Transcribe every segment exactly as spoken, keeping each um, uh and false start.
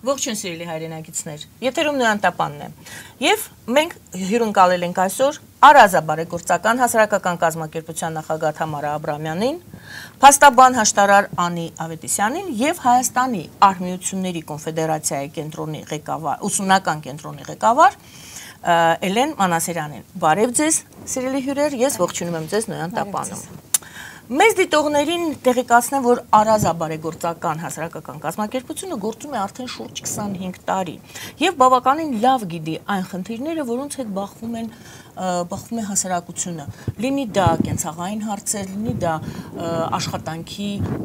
Ողջույն սիրելի հայրենակիցներ, եթերում Նոյան Տապանն է, և մենք հյուրընկալել ենք այսօր Արազաբարեգործական հասարակական կազմակերպության նախագահ Թամարա Աբրահամյանին, փաստաբան հաշտարար Անի Ավետիսյանին և Հայաստանի Արհմիությունների կոնֆեդերացիայի կենտրոնի ղեկավար, ուսումնական կենտրոնի ղեկավար Էլեն Մանասերյանին։ Բարև ձեզ, սիրելի հյուրեր, ես ողջունում եմ ձեզ Նոյան Տապանում։ Մեզ դիտողներին տեղեկացնեմ, որ Արազաբարեգործական հասարակական կազմակերպությունը գործում է արդեն շուրջ քսանհինգ տարի եւ բավականին լավ գիտի այն խնդիրները, որոնց հետ բախվում են բախվում է հասարակությունը։ Լինի դա կենցաղային հարցեր, լինի դա աշխատանքի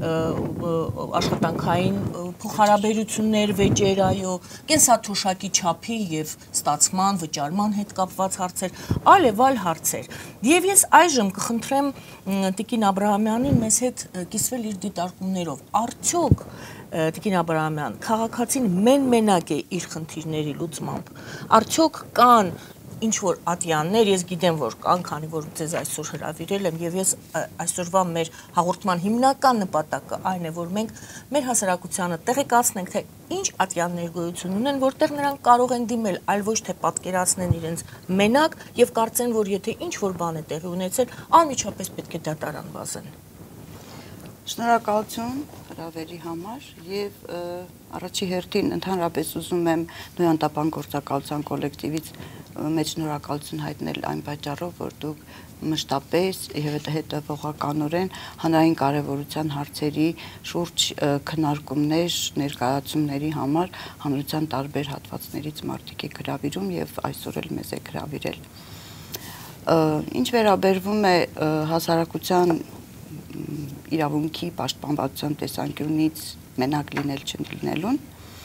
աշխատանքային փոխհարաբերություններ, վեճեր, այո, կենսաթոշակի չափի եւ ստացման, վճարման հետ կապված հարցեր, այլ եւ այլ հարցեր։ Եվ ես այժմ կխնդրեմ Տիկին Աբրահամյանին մեզ հետ կիսվել իր դիտարկումներով։ Արդյոք Տիկին Աբրահամյան, քաղաքացին մեն-մենակ է իր խնդիրների լուծմամբ։ Արդյոք կան ինչ-որ ատյաններ, ես գիտեմ, որ կան, քանի որ ձեզ այսօր հրավիրել եմ, եւ ես այսօրվա մեր հաղորդման հիմնական նպատակը այն է, որ մենք մեր հասարակությանը տեղեկացնենք, թե ինչ ատյաններ գոյություն ունեն, որտեղ նրանք կարող են դիմել, այլ ոչ թե պատկերացնեն իրենց մենակ եւ կարծեն, որ եթե ինչ-որ բան է տեղի ունեցել, անմիջապես պետք է դատարան վազեն։ Շնորհակալություն հրավերի համար եւ առաջի հերթին ընդհանրապես ուզում եմ Նոյան Տապան գործակալության կոլեկտիվից մեծ շնորհակալություն հայտնել այն պատճառով, որ դուք մշտապես եւ հետեւողականորեն հանրային կարեւորության հարցերի շուրջ քննարկումներ, ներկայացումների համար հանրության տարբեր հատվածներից մարդիկ եք հրավիրում եւ այսօր էլ մեզ եք հրավիրել։ Ինչ վերաբերվում է հասարակության իրավունքի պաշտպանվածության տեսանկյունից մենակ լինել չլինելուն,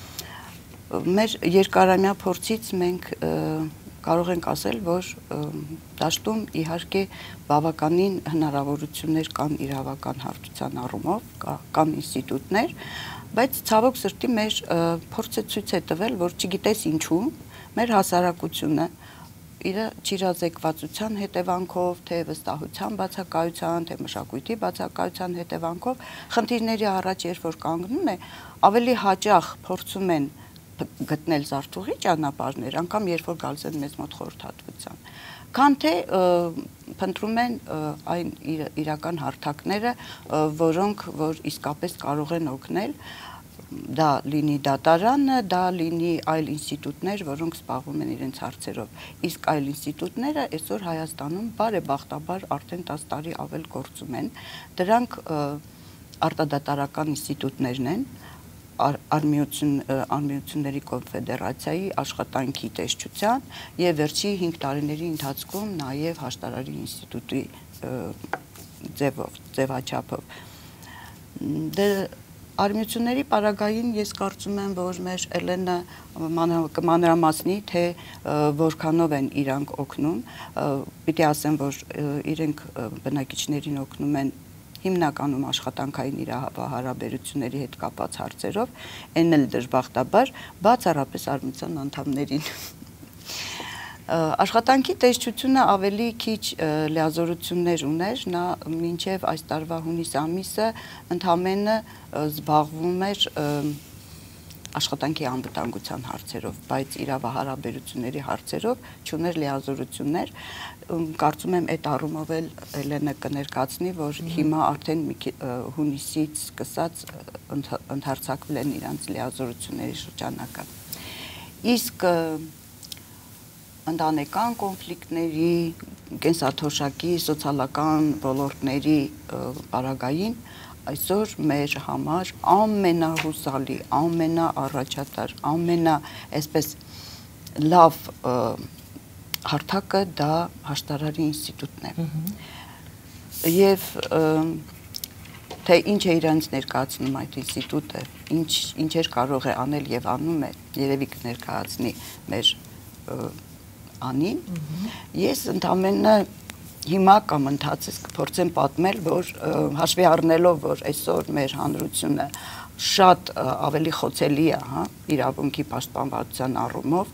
մեր երկարամյա փորձից մենք կարող ենք ասել, որ դաշտում իհարկե բավականին հնարավորություններ կան իրավական հարթության առումով, կան ինստիտուտներ, բայց ցավոք սրտի մեր փորձը ցույց է տվել, որ չգիտես ինչու մեր հասարակությունը իր չիրազեկվածության հետևանքով, թե վստահության բացակայության, թե մշակույթի բացակայության հետևանքով խնդիրների առաջ երբ որ կանգնում է, ավելի հաճախ փորձում են գտնել զարթուղի ճանապարհներ, անգամ երբ որ գալիս են մեզ մոտ խորհրդատվության, քան թե փնտրում են այն իրական հարթակները, որոնք որ իսկապես կարող են օգնել, դա լինի դատարանը, դա լինի այլ ինստիտուտներ, որոնք զբաղվում են իրենց հարցերով։ Իսկ այլ ինստիտուտները այսօր Հայաստանում բարեբախտաբար արդեն տասը տարի ավել գործում են։ Դրանք արտադատարական ինստիտուտներն են, Արհմիություն, Արհմիությունների կոնֆեդերացիայի աշխատանքի տեսչության եւ վերջի հինգ տարիների ընթացքում նաեւ Հաշտարարի ինստիտուտի ձևով, ձևաչափով։ Արհմիությունների պարագային ես կարծում եմ, որ մեր Էլենը մանրամասնի, թե որքանով են իրանք օգնում, պիտի ասեմ, որ իրենք բնակիչներին օգնում են հիմնականում աշխատանքային իրավահարաբերությունների հետ կապված հարցերով, այն էլ դժբախտաբար բացառապես արհմիության անդամներին։ Աշխատանքի տեսչությունը ավելի քիչ լիազորություններ ուներ, նա մինչև այս տարվա հունիս ամիսը ընդամենը զբաղվում էր աշխատանքի անվտանգության հարցերով, բայց իրավահարաբերությունների հարցերով չուներ լիազորություններ, կարծում եմ այդ առումով էլ Էլենը կներկացնի, որ հիմա արդեն հունիսից սկսած ընդհարցակվել են իրանց լիազորությունների շրջանակը։ Իսկ ընտանեկան կոնֆլիկտների, կենսաթոշակի, սոցիալական ոլորտների պարագային այսօր մեր համար ամենահուսալի, ամենաառաջատար, ամենա այսպես լավ հարթակը դա Հաշտարարի ինստիտուտն է։ Եվ թե ինչ է իրանց ներկայացնում այդ ինստիտուտը, ինչեր կարող է անել եւ անում է, երևի կներկայացնի մեր Անին, ես ընդամենը հիմա կամ ընթացս կփորձեմ պատմել, որ հաշվի առնելով, որ այսօր մեր հանրությունը շատ ավելի խոցելի է, հա, իրավունքի պաշտպանվածության առումով,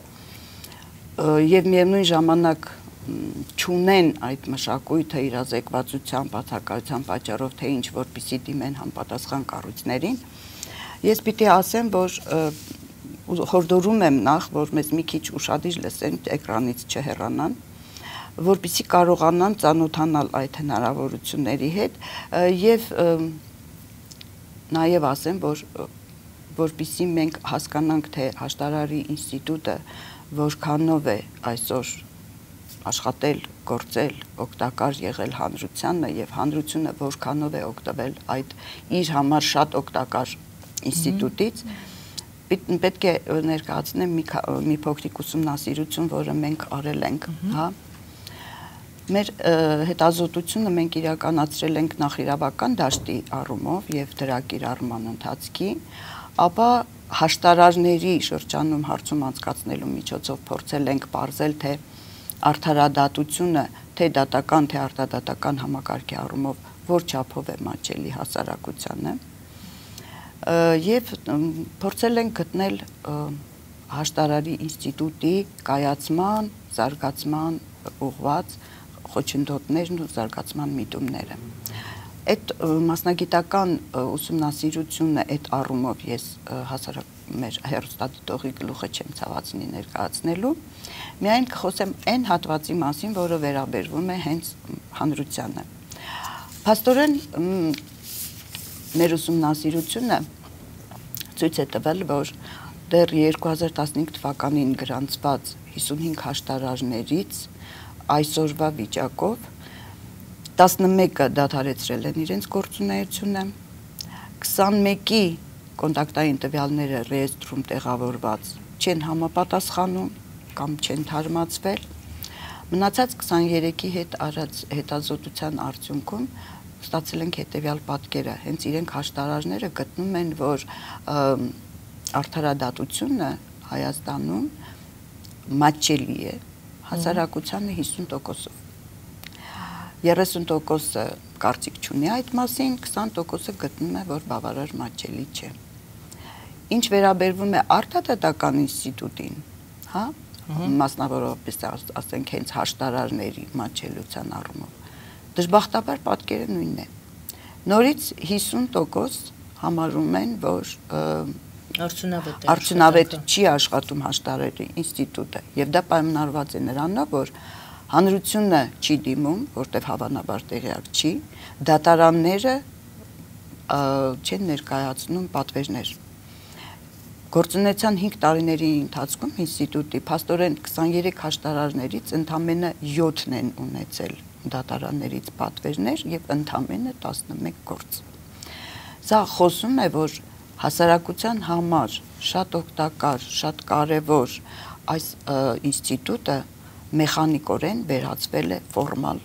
եւ միևնույն ժամանակ չունեն այդ մշակույթը իրազեկվածության բացակայության պատճառով, թե ինչ որպեսզի դիմեն համապատասխան կառույցներին, ես պիտի ասեմ, որ հորդորում եմ նախ, որ մեզ մի քիչ ուշադիր լսեն, էկրանից չհեռանան, որպեսզի կարողանան ծանոթանալ այդ հնարավորությունների հետ եւ նաեւ ասեմ, որ որպեսզի մենք հասկանանք, թե Հաշտարարի ինստիտուտը որքանով է այսօր աշխատել, գործել, օգտակար եղել հանրությանը եւ հանրությունը որքանով է օգտվել այդ իր համար շատ օգտակար ինստիտուտից, պետք է ներկայացնեմ մի, մի փոքրիկ ուսումնասիրություն, որը մենք արել ենք, հա։ Մեր հետազոտությունը մենք իրականացրել ենք նախիրավական դաշտի առումով եւ դրա կիրառման ընթացքի, ապա հաշտարարների շրջանում հարցում անցկացնելու միջոցով փորձել ենք պարզել, թե արդարադատությունը թե դատական, թե արտադատական համակարգի առումով որ չափով է մատչելի հասարակությանը եւ փորձել ենք գտնել Հաշտարարի ինստիտուտի կայացման, զարգացման ուղղված խոչընդոտներն ու զարգացման միտումները։ Այդ մասնագիտական ուսումնասիրությունը այդ առումով ես հասարակ մեր հեռուստադիտողի գլուխը չեմ ցավացնի ներկայացնելու, միայն կխոսեմ այն հատվածի մասին, որը վերաբերվում է հենց հանրությանը։ Փաստորեն մեր ուսումնասիրությունը ցույց է տվել, որ դեռ երկու հազար տասնհինգ թվականին գրանցված հիսունհինգ հաշտարարներից այսօրվա վիճակով տասնմեկը դադարեցրել են իրենց գործունեությունը, քսանմեկի կոնտակտային տվյալները ռեեստրում տեղավորված չեն համապատասխանում կամ չեն թարմացվել, մնացած քսաներեքի հետ արած հետազոտության արդյունքում ստացել ենք հետևյալ պատկերը, հենց իրենք հաշտարարները գտնում են, որ արդարադատությունը Հայաստանում մատչելի է հասարակությանը հիսուն տոկոսով։ երեսուն տոկոսը կարծիք չունի այդ մասին, քսան տոկոսը գտնում է, որ բավարար մատչելի չէ։ Ինչ վերաբերվում է արտադատական ինստիտուտին, հա, մասնավորապես ասենք հենց հաշտարարների մատչելիության առումով, դժբախտաբար պատկերը նույնն է։ Նորից հիսուն տոկոս համարում են, որ արդյունավետ չի աշխատում Հաշտարարի ինստիտուտը, եւ դա պայմանավորված է նրանով, որ հանրությունը չի դիմում, որտեղ հավանաբար տեղյակ չի, դատարանները չեն ներկայացնում պատվերներ։ Գործունեության հինգ տարիների ընթացքում ինստիտուտի փաստորեն քսաներեք հաշտարարներից ընդամենը յոթն են ունեցել դատարաններից պատվերներ եւ ընդամենը տասնմեկ գործ։ Սա խոսում է, որ հասարակության համար շատ օգտակար, շատ կարեւոր այս ինստիտուտը մեխանիկորեն վերածվել է ֆորմալ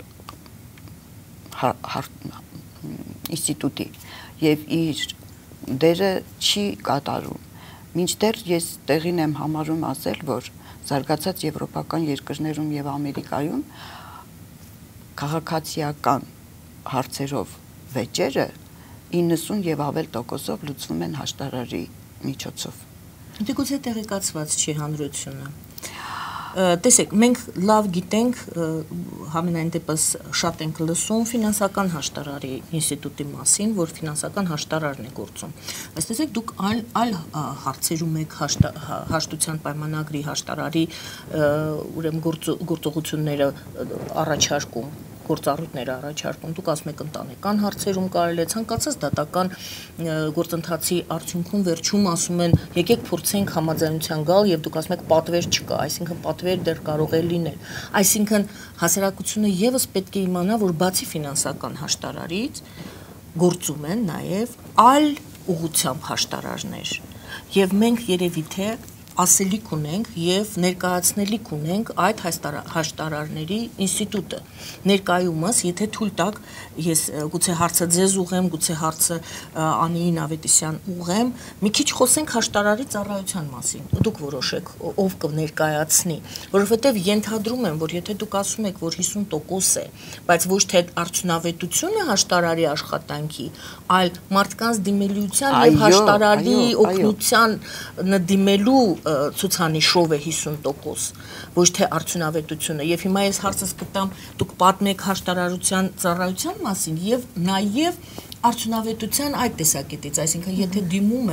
ինստիտուտի եւ իր դերը չի կատարում։ Մինչդեռ ես տեղին եմ համարում ասել, որ զարգացած եվրոպական երկրներում եւ Ամերիկայում քաղաքացիական հարցերով վեճերը իննսուն եւ ավել տոկոսով լուծվում են հաշտարարի միջոցով։ Դե գուցե տեղեկացված չի հանրությունը։ Տեսեք, մենք լավ գիտենք, համենայն դեպս շատ ենք լսում ֆինանսական հաշտարարի ինստիտուտի մասին, որ ֆինանսական հաշտարարն է գործում։ Բայց տեսեք, դուք այլ այլ հարցերում եք հաշտության պայմանագրի հաշտարարի ուրեմն գործողությունները առաջարկում, գործառույթներ առաջարկում, դուք ասում եք ընտանեկան հարցերում կարելի է ցանկացած դատական գործընթացի արդյունքում վերջում ասում են եկեք փորձենք համաձայնության գալ եւ դուք ասում եք պատվեր չկա, այսինքն պատվեր դեռ կարող է լինել։ Այսինքն հասարակությունը եւս պետք է իմանա, որ բացի ֆինանսական հաշտարարից գործում են նաեւ այլ ուղղությամբ հաշտարարներ եւ մենք երևի թե ասելիք ունենք եւ ներկայացնելիք ունենք այդ հաշտարարների ինստիտուտը։ Ներկայումս, եթե թույլ տաք, ես գուցե հարցը ձեզ ուղեմ, գուցե հարցը Անիին Ավետիսյան ուղեմ, մի քիչ խոսենք հաշտարարի ծառայության մասին։ Դուք որոշեք ով կներկայացնի, որովհետեւ ենթադրում եմ, որ եթե դուք ասում եք, որ հիսուն տոկոս է, բայց ոչ թե արդյունավետությունը հաշտարարի աշխատանքի, այլ մարդկանց դիմելիության եւ հաշտարարի օգնության դիմելու ցուցանիշով է հիսուն տոկոս, ոչ թե արդյունավետությունը։ Եվ հիմա ես հարցս կտամ, դուք պատմեք հաշտարարության ծառայության մասին եւ նաեւ արդյունավետության այդ տեսակետից, այսինքն եթե դիմում են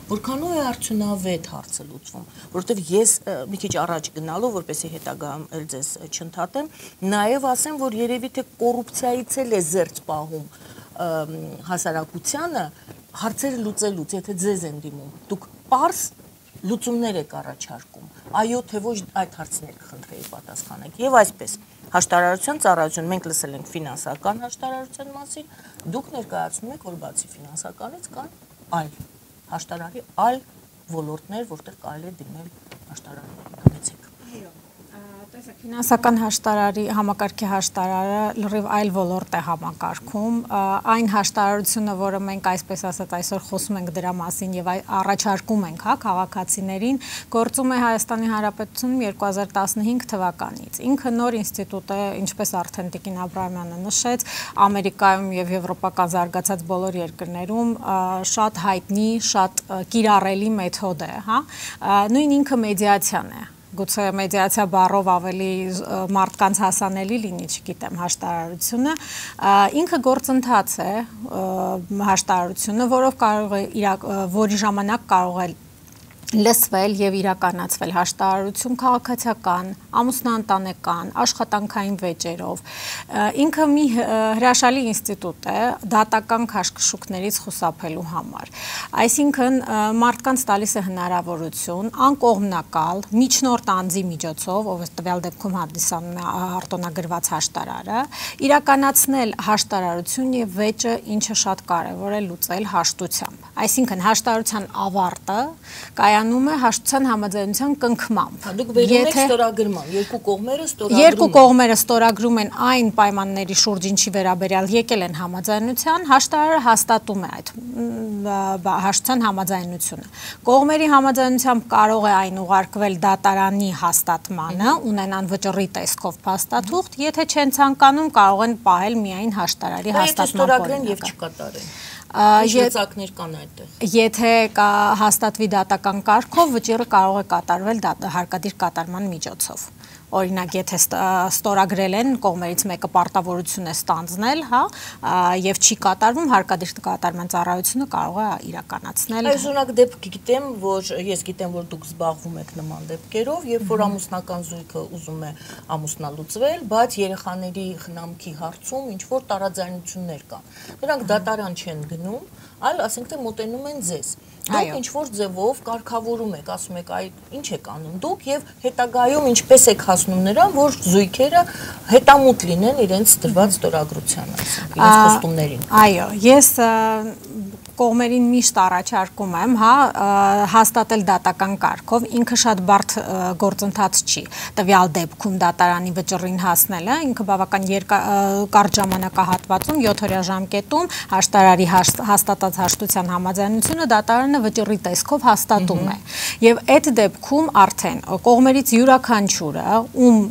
որքանով է արդյունավետ հարցը լուծվում, որովհետև ես մի քիչ առաջ գնալով, որպեսզի հետագայում էլ ձեզ չընդհատեմ, նաև ասեմ, որ երևի թե կոռուպցիայից էլ է զերծ պահում հասարակությանը հարցերը լուծելուց, եթե ձեզ են դիմում, դուք պարզ լուծումներ եք առաջարկում, այո թե ոչ այդ հարցներ կխնդրեի պատասխանեք, եւ այսպես հաշտարարության ծառայություն, մենք լսել ենք ֆինանսական հաշտարարության մասին, դուք ներկայացնում եք, որ բացի ֆինանսականից կան այլ հաշտարարի այլ ոլորտներ, որտեղ կարելի է դիմել հաշտարարների գնացեք։ Այո, տեսեք, ֆինանսական հաշտարարի համակարգի հաշտարարը լրիվ այլ ոլորտ է համակարգում, այն հաշտարարությունը, որը մենք այսպես ասած այսօր խոսում ենք դրա մասին եւ առաջարկում ենք, հա, քաղաքացիներին, գործում է Հայաստանի Հանրապետությունում երկու հազար տասնհինգ թվականից։ Ինքը նոր ինստիտուտ է, ինչպես արդեն Տիկին Աբրահամյանը նշեց, Ամերիկայում եւ եվրոպական զարգացած բոլոր երկրներում շատ հայտնի, շատ կիրառելի մեթոդ է, հա։ Նույն ինքը մեդիացիան է։ Գուցե մեդիացիա բառով ավելի մարդկանց հասանելի լինի, չգիտեմ, հաշտարարությունը, ինքը գործընթաց է հաշտարարությունը, որով կարող է, որի ժամանակ կարող է լսվել եւ իրականացվել հաշտարարություն քաղաքացիական, ամուսնաընտանեկան, աշխատանքային վեճերով։ Ինքը մի հրաշալի ինստիտուտ է դատական քաշքշուկներից խուսափելու համար։ Այսինքն մարդկանց տալիս է հնարավորություն անկողմնակալ միջնորդ անձի միջոցով, ով տվյալ դեպքում հանդիսանում է արտոնագրված հաշտարարը, իրականացնել հաշտարարություն եւ վեճը, ինչը շատ կարեւոր է լուծել հաշտությամբ։ Այսինքն հաշտարարության ավարտը կայանում է հաշտության համաձայնության կնքմամբ։ Դուք վերում եք ստորագրման, երկու կողմերը ստորագրում են։ Երկու կողմերը ստորագրում են այն պայմանների շուրջ, ինչի վերաբերյալ եկել են համաձայնության, հաշտարարը հաստատում է այդ հաշտության համաձայնությունը։ Կողմերի համաձայնությամբ կարող է այն ուղարկվել դատարանի հաստատմանը, ունենան վճռի տեսքով փաստաթուղթ, եթե չեն ցանկանում, կարող են պահել միայն հաշտարարի հաստատման օրինակը։ Եվ չկատարեն։ Լծակներ կան այդտեղ։ Եթե կա հաստատվի դատական կարգով, վճիռը կարող է կատարվել հարկադիր կատարման միջոցով։ Օրինակ, եթե ստորագրել են, կողմերից մեկը պարտավորություն է ստանձնել, հա, եւ չի կատարվում, հարկադիր կատարման ծառայությունը կարող է իրականացնել։ Այս օրինակ դեպք գիտեմ, որ ես գիտեմ, որ դուք զբաղվում եք նման դեպքերով, երբ որ ամուսնական զույգը ուզում է ամուսնալուծվել, բայց երեխաների խնամքի հարցում ինչ որ տարաձայնություններ կան։ Նրանք դատարան չեն գնում, այլ ասենք թե մոտենում են ձեզ։ Դուք ինչ որ ձևով կարգավորում եք, ասում եք, այ ինչ եք անում դուք եւ հետագայում ինչպես եք հասնում նրան, որ զույգերը հետամուտ լինեն իրենց դրված ստորագրությանը, իրենց խոստումներին։ Այո, ես կողմերին միշտ առաջարկում եմ, հա, հաստատել դատական կարգով, ինքը շատ բարդ գործընթաց չի։ Տվյալ դեպքում դատարանի վճռին հասնելը, ինքը բավական կարճ ժամանակահատվածում, յոթ օրյա ժամկետում հաշտարարի հաստատած հաշտության համաձայնությունը դատարանը վճռի տեսքով հաստատում է։ Եվ այդ դեպքում արդեն կողմերից յուրաքանչյուրը, ում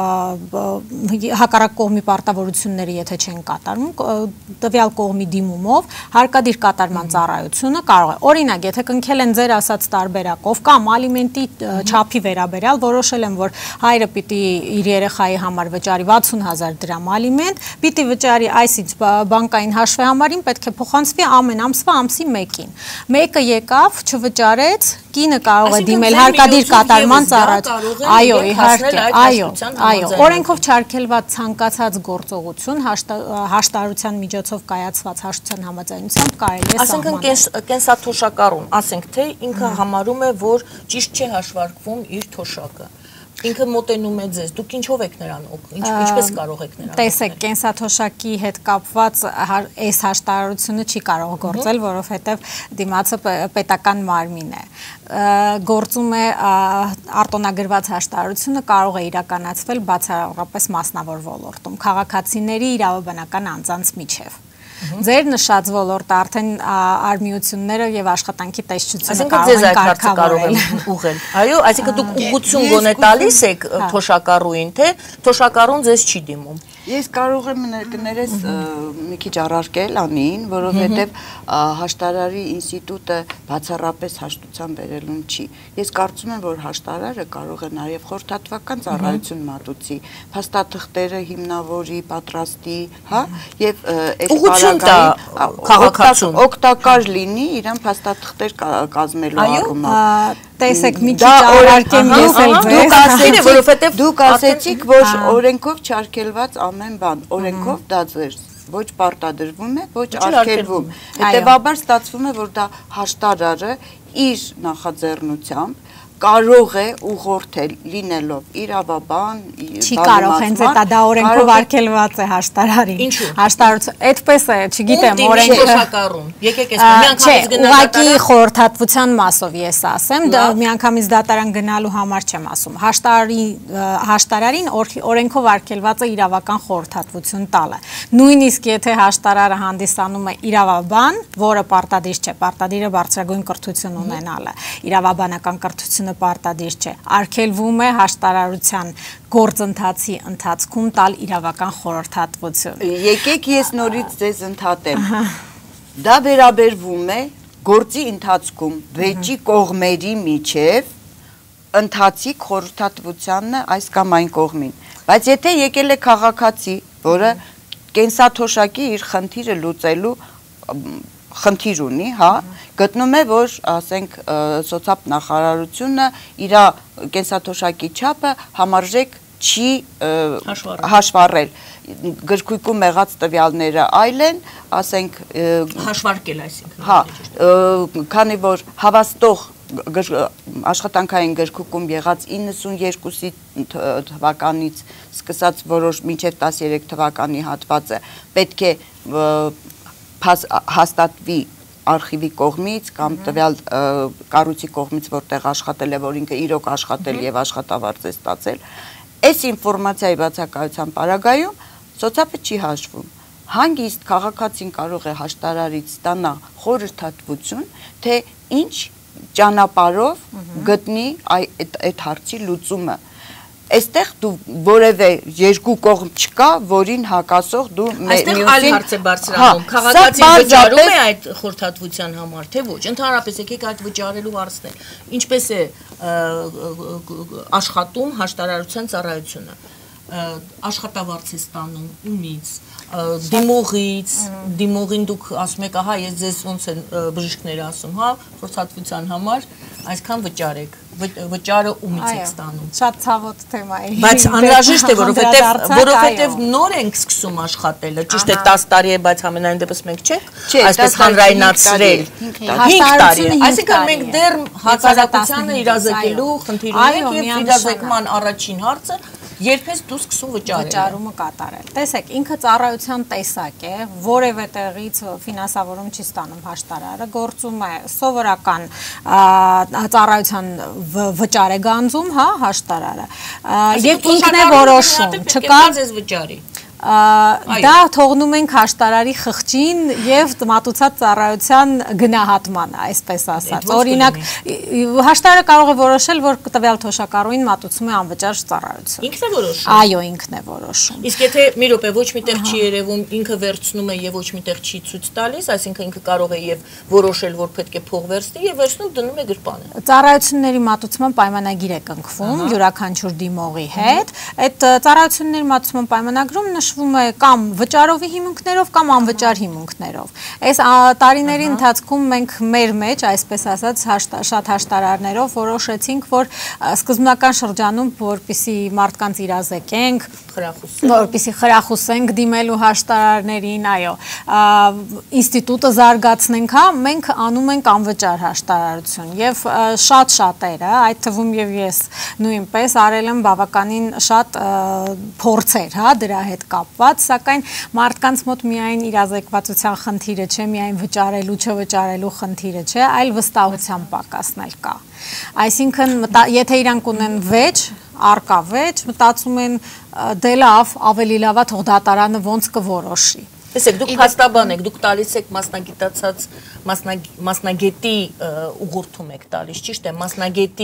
հակառակ կողմի պարտավորությունները եթե չեն կատարում, տվյալ կողմի դիմումով հարկադիր կատարման ծառայությունը կարող է, օրինակ, եթե կնքել են ձեր ասած տարբերակով կամ ալիմենտի չափի վերաբերյալ որոշել են, որ հայրը պիտի իր երեխայի համար վճարի վաթսուն հազար դրամ ալիմենտ, պիտի վճարի այսինչ բանկային հաշվի համարին պետք է փոխանցվի ամեն ամսվա ամսի մեկին։ Մեկը եկավ, չվճարեց, կինը կարող է դիմել հարկադիր կատարման ծառայություն։ Այո, իհարկե, այո, այո, օրենքով չարգելված ցանկացած գործողություն հաշտարարության միջոցով կայացված հաշտության համաձայնությամբ կարելի է Ասենք կենսաթոշակառուն, ասենք թե ինքը համարում է, որ ճիշտ չէ հաշվարկվում իր թոշակը։ Ինքը մոտենում է ձեզ, դուք ինչով եք նրան օգնել, ինչպես կարող եք նրան օգնել։ Տեսեք, կենսաթոշակի հետ կապված այս հաշտարարությունը չի կարող գործել, որովհետև դիմացը պետական մարմին է։ Գործում է արտոնագրված հաշտարարությունը կարող է իրականացվել բացառապես մասնավոր ոլորտում, քաղաքացիների իրավաբանական անձանց միջև։ Ձեր նշած ոլորտը արդեն արմիությունները եւ աշխատանքի տեսչությունը կարող են ուղղել։ Այո, այսինքն դուք ուղղություն գոնե տալիս եք թոշակառուին, թե թոշակառուն ձեզ չի դիմում։ Ես կարող եմ կներես մի քիչ առարկել Անին, որովհետև հաշտարարի ինստիտուտը բացառապես հաշտության բերելուն չի։ Ես կարծում եմ, որ հաշտարարը կարող է նաև խորհրդատվական ծառայություն մատուցի, փաստաթղթերը հիմնավորի, պատրաստի, հա, եւ այդ օգտակար լինի իրան փաստաթղթեր կազմելու առումով։ Տեսեք, մի քիչ առարկեմ ես էլ ձեզ, դուք ասեցիք, որ օրենքով չարգելված ամեն բան, օրենքով դա ձեր ոչ պարտադրվում է, ոչ արգելվում։ Հետևաբար ստացվում է, որ դա հաշտարարը իր նախաձեռնությամբ կարող է ուղղորդել լինելով իրավաբան, չի կարող, հենց դա դա օրենքով արգելված է հաշտարարին։ Հաշտարարություն, այդպես է, չգիտեմ, օրենքը։ Եկեք այս միանգամից գնալ ուղղակի խորհրդատվության մասով ես ասեմ, դա միանգամից դատարան գնալու համար չեմ ասում։ Հաշտարարի հաշտարարին օրենքով արգելված է իրավական խորհրդատվություն տալը։ Նույնիսկ եթե հաշտարարը հանդիսանում է իրավաբան, որը պարտադիր չէ, պարտադիրը բարձրագույն կրթություն ունենալը, իրավաբանական կրթությունը պարտադիր չէ, արգելվում է հաշտարարության գործընթացի ընթացքում տալ իրավական խորհրդատվություն։ Եկեք ես նորից ձեզ ընդհատեմ։ Դա վերաբերվում է գործի ընթացքում վեճի կողմերի միջև ընթացիկ խորհրդատվությանն այս կամ այն կողմին։ Բայց եթե եկել է քաղաքացի, որը կենսաթոշակի իր խնդիրը լուծելու խնդիր ունի, հա, գտնում է, որ, ասենք, սոցիալ նախարարությունը իր կենսաթոշակի չափը համարժեք չի հաշվառել, գրքույկում եղած տվյալները այլ են, ասենք, հաշվարկել, այսինքն, հա, քանի որ հավաստող աշխատանքային գրքույկում եղած իննսունյերկուսի թվականից սկսած որոշ մինչև տասներեք թվականի հատվածը պետք է հաստատվի արխիվի կողմից կամ տվյալ կառույցի կողմից, որտեղ աշխատել է, որ ինքը իրոք աշխատել եւ աշխատավարձ է ստացել, այս ինֆորմացիայի բացակայության պարագայում սոցիալը չի հաշվում։ Հանգիստ քաղաքացին կարող է հաշտարարից ստանա խորհրդատվություն, թե ինչ ճանապարհով գտնի այդ հարցի լուծումը։ Այստեղ դու որևէ երկու կողմ չկա, որին հակասող դու այստեղ այլ հարց է բարձրանում։ Քաղաքացին վճարում է այդ խորհրդատվության համար, թե ոչ։ Ընդհանրապես եկեք այդ վճարելու հարցն է։ Ինչպես է աշխատում հաշտարարության ծառայությունը։ Աշխատավարձ է ստանում ումից, դիմողից, դիմողին դուք ասում եք, ահա ես ձեզ ոնց են բժիշկները ասում, հա, խորհրդատվության համար այսքան վճարեք, վճարը ումից եք ստանում։ Շատ ցավոտ թեմա է։ Բայց անհրաժեշտ է, որովհետև նոր ենք սկսում աշխատելը, ճիշտ է տասը տարի է, բայց համենայն դեպս մենք չենք այսպես հանրայնացրել հինգ տարի է։ Այսինքն մենք դեռ հասարակությանը իրազեկելու խնդիր ունենք եւ իրազեկման առաջին հարցը երբես դու սկսում վճարումը կատարել։ Տեսեք, ինքը ծառայության տեսակ է, որևէ տեղից ֆինանսավորում չի ստանում հաշտարարը, գործում է սովորական ծառայության վճար է գանձում, հա, հաշտարարը։ Եվ ինքն է որոշում, չկա ձեզ վճարի։ Դա թողնում ենք հաշտարարի խղճին եւ մատուցած ծառայության գնահատմանը, այսպես ասած։ Օրինակ, հաշտարարը կարող է որոշել, որ տվյալ թոշակառուին մատուցում է անվճար ծառայություն։ Ինքն է որոշում։ Այո, ինքն է որոշում։ Իսկ եթե մի րոպե ոչ միտեղ չի երևում, ինքը վերցնում է եւ ոչ միտեղ չի ցույց տալիս, այսինքն ինքը կարող է եւ որոշել, որ պետք է փող վերցնի եւ վերցնում դնում է գրպանը։ Ծառայությունների մատուցման պայմանագիր է կնքվում յուրաքանչյուր դիմողի հետ։ Այդ ծառայությունների մատուցման պայմանագրում նշվում է կամ վճարովի հիմունքներով կամ անվճար հիմունքներով։ Այս տարիների ընթացքում մենք մեր մեջ, այսպես ասած, շատ հաշտարարներով որոշեցինք, որ սկզբնական շրջանում, որպեսզի մարդկանց իրազեկենք, որպեսզի խրախուսենք դիմելու հաշտարարներին, այո, ինստիտուտը զարգացնենք, հա, մենք անում ենք անվճար հաշտարարություն եւ շատ շատերը, այդ թվում եւ ես նույնպես արել եմ բավականին շատ փորձեր, հա, դրա հետ կապված, սակայն մարդկանց մոտ միայն իրազեկվածության խնդիրը չէ, միայն վճարելու չվճարելու խնդիրը չէ, այլ վստահության պակասն էլ կա։ Այսինքն, եթե իրանք ունեն վեճ, արկա վեճ, մտածում են դե լավ, ավելի լավ է թող դատարանը ոնց կորոշի։ Տեսեք, դուք փաստաբան եք, դուք տալիս եք մասնագիտացած մասնագետի ուղղորդում եք տալիս, ճիշտ է, մասնագետի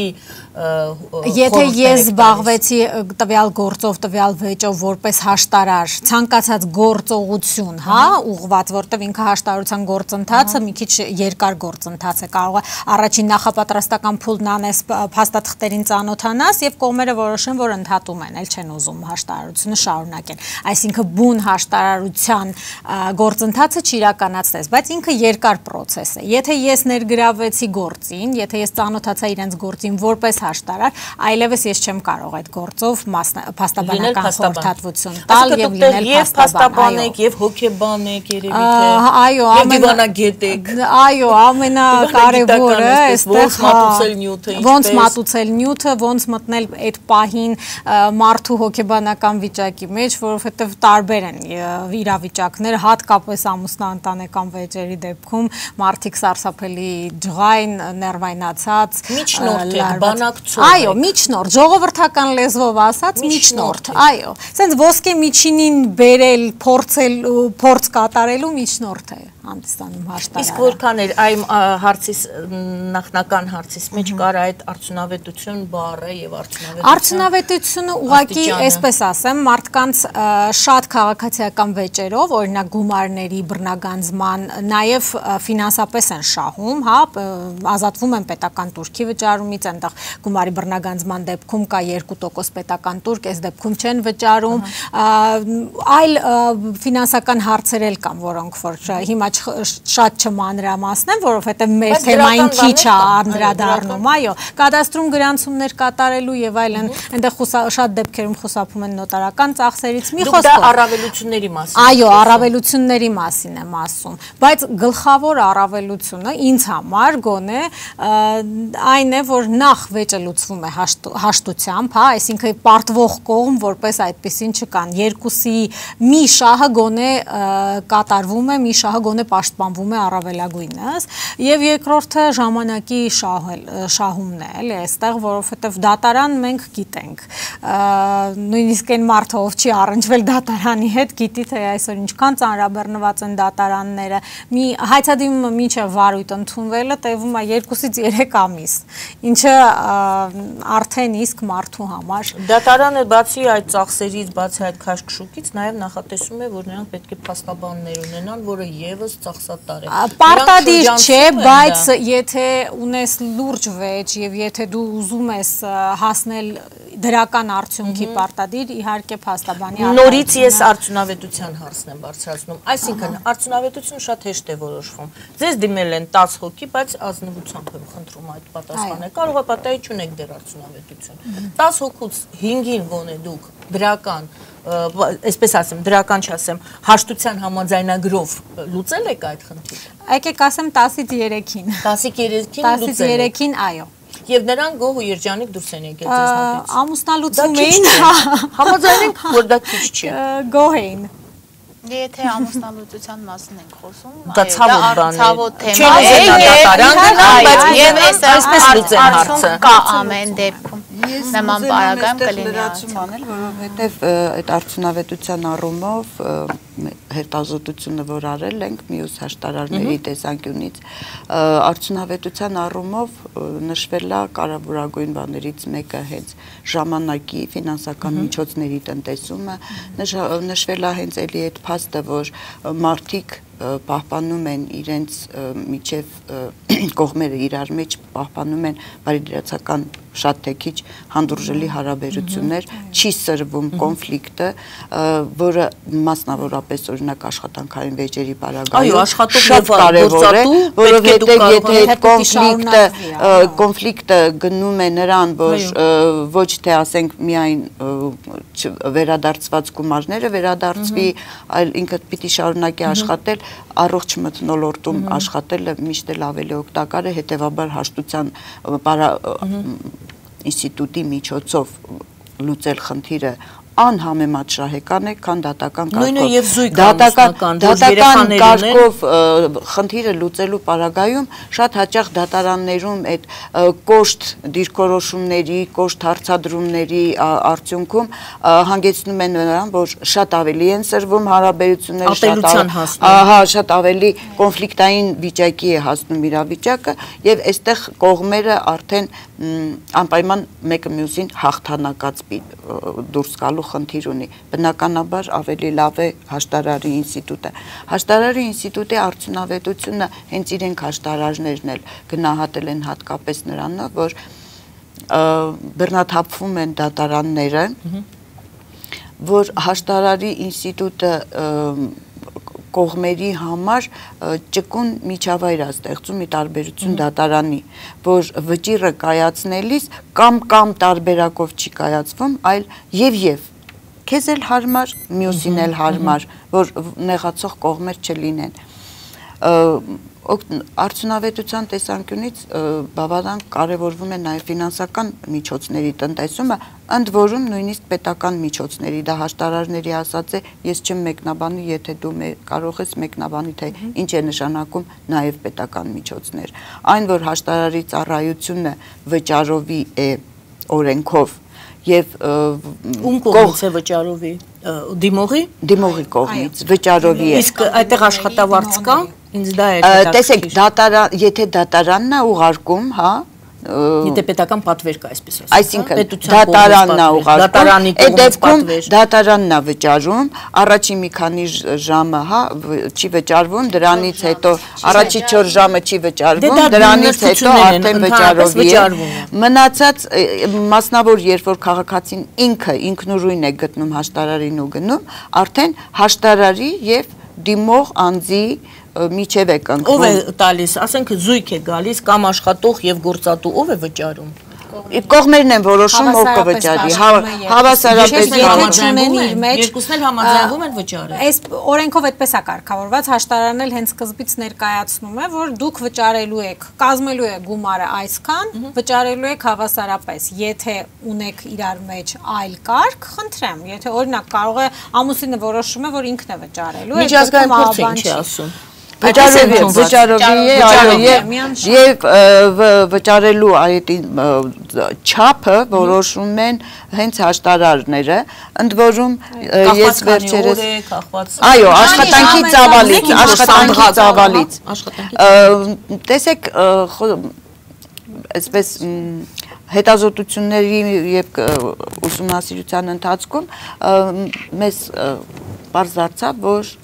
Եթե ես զբաղվեցի տվյալ գործով, տվյալ վեճով որպես հաշտարար, ցանկացած գործողություն, հա, ուղղված, որտեղ ինքը հաշտարարության գործընթացը մի քիչ երկար գործընթաց է, կարող է առաջին նախապատրաստական փուլն անես, փաստաթղթերին ծանոթանաս եւ կողմերը որոշեն, որ ընդհատում են, էլ չեն ուզում հաշտարարությունը շարունակեն։ Այսինքն բուն հաշտարարության գործընթացը չիրականացնես, բայց ինքը երկար process է։ Եթե ես ներգրավվեցի գործին, եթե ես ծանոթացա իրենց գործին որպես հաշտարար, այլևս ես չեմ կարող այդ գործով փաստաբանական խորհրդատվություն տալ եւ լինել փաստաբան եք եւ հոգեբան եք երևի թե այո, դիվանագետ եք։ Այո, ամենակարևորը այստեղ մատուցել նյութը, ոնց մատուցել նյութը, ոնց մտնել այդ պահին մարդու հոգեբանական վիճակի մեջ, որովհետեւ տարբեր են իրավիճակները, հատկապես ամուսնաընտանեկան վեճերի դեպքում մարդիկ սարսափելի ջղայն, ներվայնացած, միջնորդ եք, բանակցող։ Այո, միջնորդ, ժողովրդական լեզվով ասած միջնորդ, այո, սենց ոսկե միջինին բերել, փորձել, փորձ կատարելու միջնորդ է հանդիսանում հաշտարարը։ Իսկ որքան էր այ հարցիս նախնական հարցիս մեջ կար այդ արդյունավետություն բառը եւ արդյունավետություն։ Արդյունավետությունը ուղղակի, այսպես ասեմ, մարդկանց շատ քաղաքացիական վեճերով, օրինակ գումարների բռնագանձման, նաեւ ֆինանսապես են շահում, հա, ազատվում են պետական турքի վճարումից, այնտեղ գումարի բռնագանձման դեպքում կա երկու տոկոս պետական турք, այս դեպքում չեն վճարում, այլ ֆինանսական հարցեր էլ կան, որոնք որ հիմա շատ չմանրամասնեմ, որովհետև մեր թեմային քիչ է անդրադառնում, այո, կադաստրում գրանցումներ կատարելու եւ այլն, այնտեղ շատ դեպքերում խուսափում են նոտարական ծախսերից, մի խոսքով։ Դուք դա առավելությունների մասին։ Այո, առավելությունների մասին եմ ասում, բայց գլխավոր առավելությունը ինձ համար գոնե այն է, որ նախ վեճը լուծվում է հաշտությամբ, հա, այսինքն պարտվող կողմ որպես այդպեսին չկան, երկուսի մի շահը գոնե կատարվում է, մի շահը գոնե պաշտպանվում է առավելագույնս եւ երկրորդը ժամանակի շահումն է, էլի, այստեղ, որովհետեւ դատարան մենք գիտենք, նույնիսկ այն մարդը, ով չի առնչվել դատարանի հետ, գիտի թե այսօր ինչքան ծանրաբեռնված են դատարանները, մի հայցադիմումը մինչեւ վարույթ ընդունվելը տևում է երկուսից երեք ամիս, ինչը արդեն իսկ մարդու համար։ Դատարանը բացի այդ ծախսերից, բացի այդ քաշքշուկից, նաեւ նախատեսում է, որ նրանք պետք է փաստաբաններ ունենան, որը եւս ծախսատար է։ Պարտադիր չէ, բայց եթե ունես լուրջ վեճ եւ եթե դու ուզում ես հասնել դրական արդյունքի պարտադիր, իհարկե փաստաբանի։ Նորից ես արդյունավետության հարցն եմ բարձրացնում, այսինքն արդյունավետությունը շատ հեշտ է որոշվում։ Ձեզ դիմել են տասը հոգի, բայց ազնվությամբ եմ խնդրում այդ պատասխանը։ Կարող է պատահի չունեք դեռ արդյունավետություն։ տասը հոգուց հինգին գոնե դուք դրական, այսպես ասեմ, դրական չասեմ, հաշտության համաձայնագրով լուծել եք այդ խնդիրը։ Եկեք ասեմ տասից երեքին։ տասից երեքին լուծել եք։ տասից երեքին, այո։ Եվ նրանք գոհ ու երջանիկ դուրս են եկել ձեզնից։ Ամուսնալուծում էին։ Համաձայնենք, որ դա քիչ չէ։ Գոհ էին։ Եթե ամուսնալուծության մասին ենք խոսում, դա ցավոտ բան է։ Ցավոտ թեմա է, բայց եւ այսպես լուծեն հարցը։ Կա ամեն դեպքում նման պարագայում կլինի անել, որովհետեւ այդ արդյունավետության առումով հետազոտությունը, որ արել ենք մյուս հաշտարարների տեսանկյունից, արդյունավետության առումով նշվել է կարևորագույն բաներից մեկը հենց ժամանակի ֆինանսական միջոցների տնտեսումը, նշվել է հենց էլի այդ փաստը, որ մարդիկ պահպանում են իրենց միջև կողմերը իրար մեջ պահպանում են բարիդրացական շատ թե քիչ հանդուրժելի հարաբերություններ, չի սրվում կոնֆլիկտը, որը մասնավորապես օրինակ աշխատանքային վեճերի պարագայում շատ կարևոր է, որովհետև եթե այդ կոնֆլիկտը կոնֆլիկտը գնում է նրան, որ ոչ թե ասենք միայն վերադարձված գումարները վերադարձվի, այլ ինքը պիտի շարունակի աշխատել, առողջ մթնոլորտում աշխատելը միշտ էլ ավելի օգտակար է, հետևաբար հաշտության ինստիտուտի միջոցով լուծել խնդիրը անհամեմատ շահեկան է, քան դատական կարգով։ Նույնը եւ զույգ դատական դատական կարգով խնդիրը լուծելու պարագայում շատ հաճախ դատարաններում այդ կոշտ դիրքորոշումների, կոշտ հարցադրումների արդյունքում հանգեցնում են նրան, որ շատ ավելի են սրվում հարաբերությունները, շատ ահա շատ ավելի կոնֆլիկտային վիճակի է հասնում իրավիճակը եւ այստեղ կողմերը արդեն անպայման մեկը մյուսին հաղթանակած դուրս գալու խնդիր ունի։ Բնականաբար ավելի լավ է հաշտարարի ինստիտուտը։ Հաշտարարի ինստիտուտի արդյունավետությունը հենց իրենք հաշտարարներն էլ գնահատել են հատկապես նրանով, որ բռնաթափվում են դատարանները, որ հաշտարարի ինստիտուտը կողմերի համար ճկուն միջավայր է ստեղծում ի տարբերություն դատարանի, որ վճիռը կայացնելիս կամ կամ տարբերակով չի կայացվում, այլ եւ եւ քեզ էլ հարմար, մյուսին էլ հարմար, որ նեղացող կողմեր չլինեն։ Արդյունավետության տեսանկյունից բավարար կարևորվում է նաև ֆինանսական միջոցների տնտեսումը, ընդ որում նույնիսկ պետական միջոցների, դա հաշտարարների ասած է, ես չեմ մեկնաբանի, եթե դու կարող ես մեկնաբանի, թե ինչ է նշանակում նաև պետական միջոցներ։ Այն, որ հաշտարարի ծառայությունը վճարովի է օրենքով եւ ում կողմից է վճարովի, դիմողի դիմողի կողմից վճարովի է։ Իսկ այդտեղ աշխատավարձ կա, ինձ դա է։ Տեսեք, դատարան, եթե դատարանն է ուղարկում, հա, Եթե պետական պատվեր կա, այսպես ասած։ Այսինքն դատարանն է ուղարկում, այդ դեպքում դատարանն է վճարում, առաջի մի քանի ժամը, հա, չի վճարվում, դրանից հետո առաջի չորս ժամը չի վճարվում, դրանից հետո արդեն վճարովի է։ Մնացած մասնավոր, երբ որ քաղաքացին ինքը ինքնուրույն է գտնում հաշտարարին ու գնում, արդեն հաշտարարի եւ դիմող անձի միջև է կնքվում։ Ով է տալիս, ասենք զույգ է գալիս կամ աշխատող եւ գործատու, ով է վճարում։ Կողմերն են որոշում ով կվճարի, հավասարապես երկուսն էլ համաձայնվում են վճարել։ Այս օրենքով այդպես է կարգավորված, հաշտարարն էլ հենց սկզբից ներկայացնում է, որ դուք վճարելու եք, կազմելու եք գումարը այսքան, վճարելու եք հավասարապես։ Եթե ունեք իրար մեջ այլ կարգ, խնդրեմ, եթե օրինակ կարող է ամուսինը որոշում է, որ ինքն է վճարելու, միջազգային փորձը ինչ է ասում։ Վճարովի է, այո, եւ վճարելու այդ չափը որոշում են հենց հաշտարարները, ընդ որում ես վերջերս այո, աշխատանքի ծավալից, աշխատանքի ծավալից։ Տեսեք, այսպես հետազոտությունների եւ ուսումնասիրության ընթացքում մեզ պարզ դարձավ, որ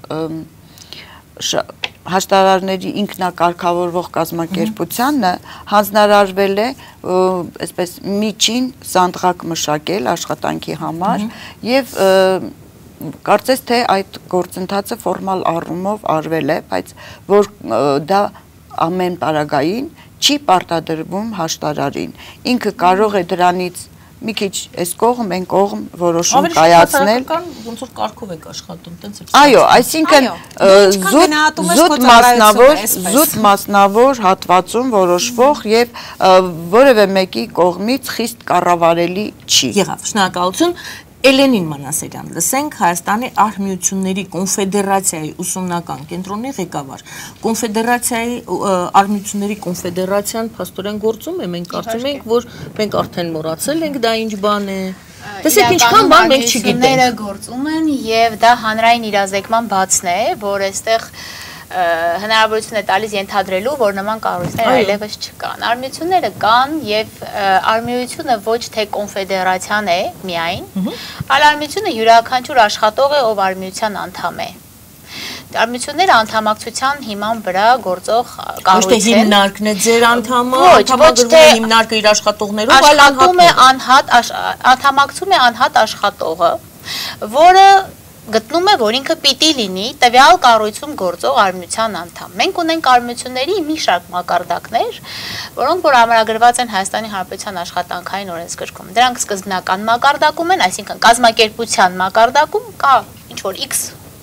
հաշտարարների ինքնակարգավորվող կազմակերպությանը հանձնարարվել է այսպես միջին սանդղակ մշակել աշխատանքի համար եւ կարծես թե այդ գործընթացը ֆորմալ առումով արվել է, բայց որ դա ամեն պարագային չի պարտադրվում հաշտարարին։ Ինքը կարող է դրանից մի քիչ այս կողմ, այն կողմ որոշում կայացնել։ Ոնց որ կարգով եք աշխատում, տենց է։ Այո, այսինքն զուտ մասնավոր, զուտ մասնավոր հատվածում որոշվող եւ որևէ մեկի կողմից խիստ կառավարելի չի։ Եղավ, շնորհակալություն։ Էլենին Մանասերյան, լսենք Հայաստանի Արհմիությունների կոնֆեդերացիայի ուսումնական կենտրոնի ղեկավար։ Կոնֆեդերացիայի Արհմիությունների կոնֆեդերացիան փաստորեն գործում է, մենք կարծում ենք, որ մենք արդեն մոռացել ենք դա ինչ բան է։ Տեսեք ինչքան բան մենք չգիտենք։ Գործում են եւ դա հանրային իրազեկման բացն է, որ այստեղ հնարավորություն է տալիս ենթադրելու, որ նման կառույցներ այլևս չկան։ Արհմիությունները կան եւ արհմիությունը ոչ թե կոնֆեդերացիան է միայն, այլ արհմիությունը յուրաքանչյուր աշխատող է, ով արհմիության անդամ է։ Արհմիությունները անդամակցության հիման վրա գործող կառույց են։ Ոչ թե հիմնարկն է ձեր անդամը, անդամագրվում է հիմնարկը իր աշխատողներով, այլ աշխատում է անհատ, անդամակցում է անհատ աշխատողը, որը գտնում է, որ ինքը պիտի լինի տվյալ կառույցում գործող արհմիության անդամ։ Մենք ունենք արհմիությունների մի շարք մակարդակներ, որոնք որ ամրագրված են Հայաստանի Հանրապետության աշխատանքային օրենսգրքում։ Դրանք սկզբնական մակարդակում են, այսինքն կազմակերպության մակարդակում կա ինչ որ X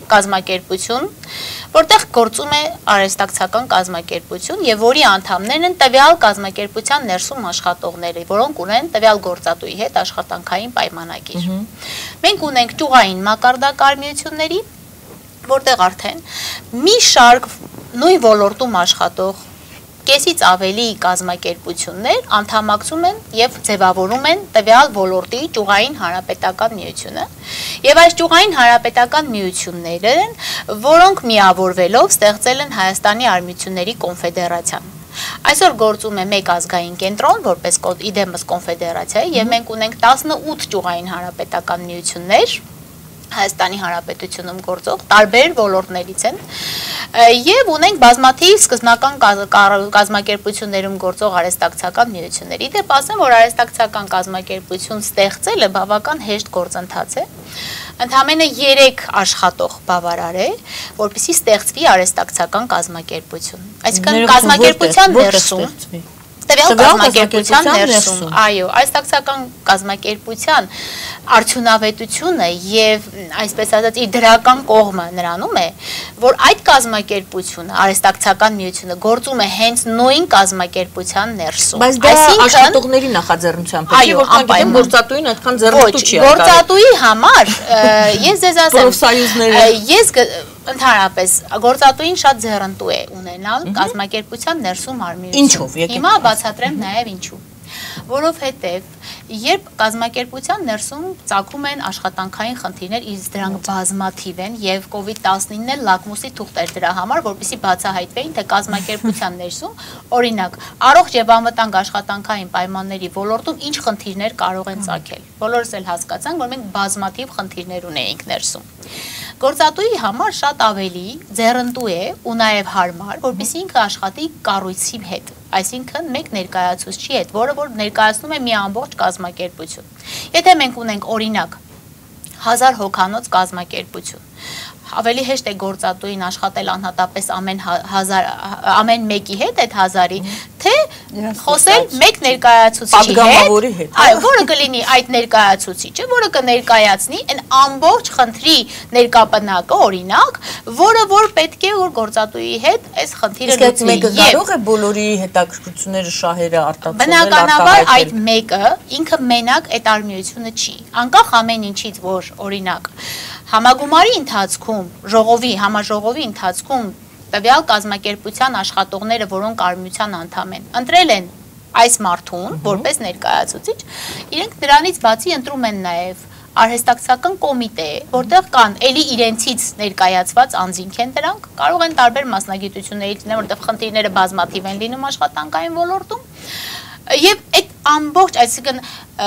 կազմակերպություն, որտեղ գործում է արհեստակցական կազմակերպություն եւ որի անդամներն են տվյալ կազմակերպության ներսում աշխատողները, որոնք ունեն տվյալ գործատուի հետ աշխատանքային պայմանագիր։ Մենք ունենք ճյուղային մակարդակարմիությունների, որտեղ արդեն մի շարք նույն ոլորտում աշխատող կեսից ավելի կազմակերպություններ անդամակցում են եւ ձևավորում են տվյալ ոլորտի ճյուղային հանրապետական միությունը եւ այս ճյուղային հանրապետական միությունները են, որոնք միավորվելով ստեղծել են Հայաստանի արմիությունների կոնֆեդերացիան։ Այսօր գործում է մեկ ազգային կենտրոն, որպես իդեմս կոնֆեդերացիա, եւ մենք ունենք տասնութ ճյուղային հանրապետական միություններ Հայաստանի Հանրապետությունում գործող տարբեր ոլորտներից են եւ ունենք բազմաթիվ սկզբնական կազմակերպություններում գործող արհեստակցական միություններ։ Իդեպ ասեմ, որ արհեստակցական կազմակերպություն ստեղծելը բավական հեշտ գործընթաց է։ Ընդամենը երեք աշխատող բավարար է, որպեսզի ստեղծվի արհեստակցական կազմակերպություն։ Այսինքն կազմակերպության ներսում տվյալ կազմակերպության ներսում, այո, այս տաքսական կազմակերպության արդյունավետությունը եւ այսպես ասած իր դրական կողմը նրանում է, որ այդ կազմակերպությունը, արհեստակցական միությունը գործում է հենց նույն կազմակերպության ներսում։ Բայց դա աշխատողների նախաձեռնությամբ է, որ կան գործատուին այդքան ձեռնտու չի։ Գործատուի համար ես ձեզ ասեմ, ես ընդհանրապես գործատուին շատ ձեռնտու է ունենալ կազմակերպության ներսում արմիություն։ Հիմա բացատրեմ նաև ինչու։ Որովհետև երբ կազմակերպության ներսում ծագում են աշխատանքային խնդիրներ, իսկ դրանք բազմաթիվ են եւ կովիդ տասնինն էլ լակմուսի թուղթ էր դրա համար, որպեսզի բացահայտվեին, թե կազմակերպության ներսում, օրինակ, առողջ եւ անվտանգ աշխատանքային պայմանների ոլորտում ինչ խնդիրներ կարող են ծագել։ Բոլորս էլ հասկացանք, որ մենք բազմաթիվ խնդիրներ ունեինք ներսում։ Գործատուի համար շատ ավելի ձեռնտու է ու նաև հարմար, որպեսզի ինքը աշխատի կառույցի հետ, այսինքն մեկ ներկայացուցչի հետ, որը որ ներկայացնում է մի ամբողջ կազմակերպություն։ Եթե մենք ունենք օրինակ հազար հոգանոց կազմակերպություն, ավելի հեշտ է գործատուին աշխատել անհատապես ամեն հազար ամեն մեկի հետ այդ հազարի, թե խոսել մեկ ներկայացուցիչի հետ, այո, որը կլինի այդ ներկայացուցիչը, որը կներկայացնի այն ամբողջ խնդրի ներկապնակը, օրինակ, որը որ պետք է որ գործատուի հետ այս խնդիրը լուծվի։ Իսկ այդ մեկը կարող է բոլորի հետաքրքրությունները, շահերը արտացոլել, բնականաբար այդ մեկը ինքը մենակ այդ արմիությունը չի, անկախ ամեն ինչից, որ օրինակ Համագումարի ընթացքում, ժողովի, համաժողովի ընթացքում տվյալ կազմակերպության աշխատողները, որոնք արմիության անդամ են, ընտրել են այս մարդուն, որպես ներկայացուցիչ, իրենք դրանից բացի ընտրում են նաև արհեստակցական կոմիտե, որտեղ կան էլի իրենցից ներկայացված անձինք են դրանք, կարող են տարբեր մասնագիտություններից լինել, որտեղ խնդիրները բազմաթիվ են լինում աշխատանքային ոլորտում, եւ այդ ամբողջ, այսինքն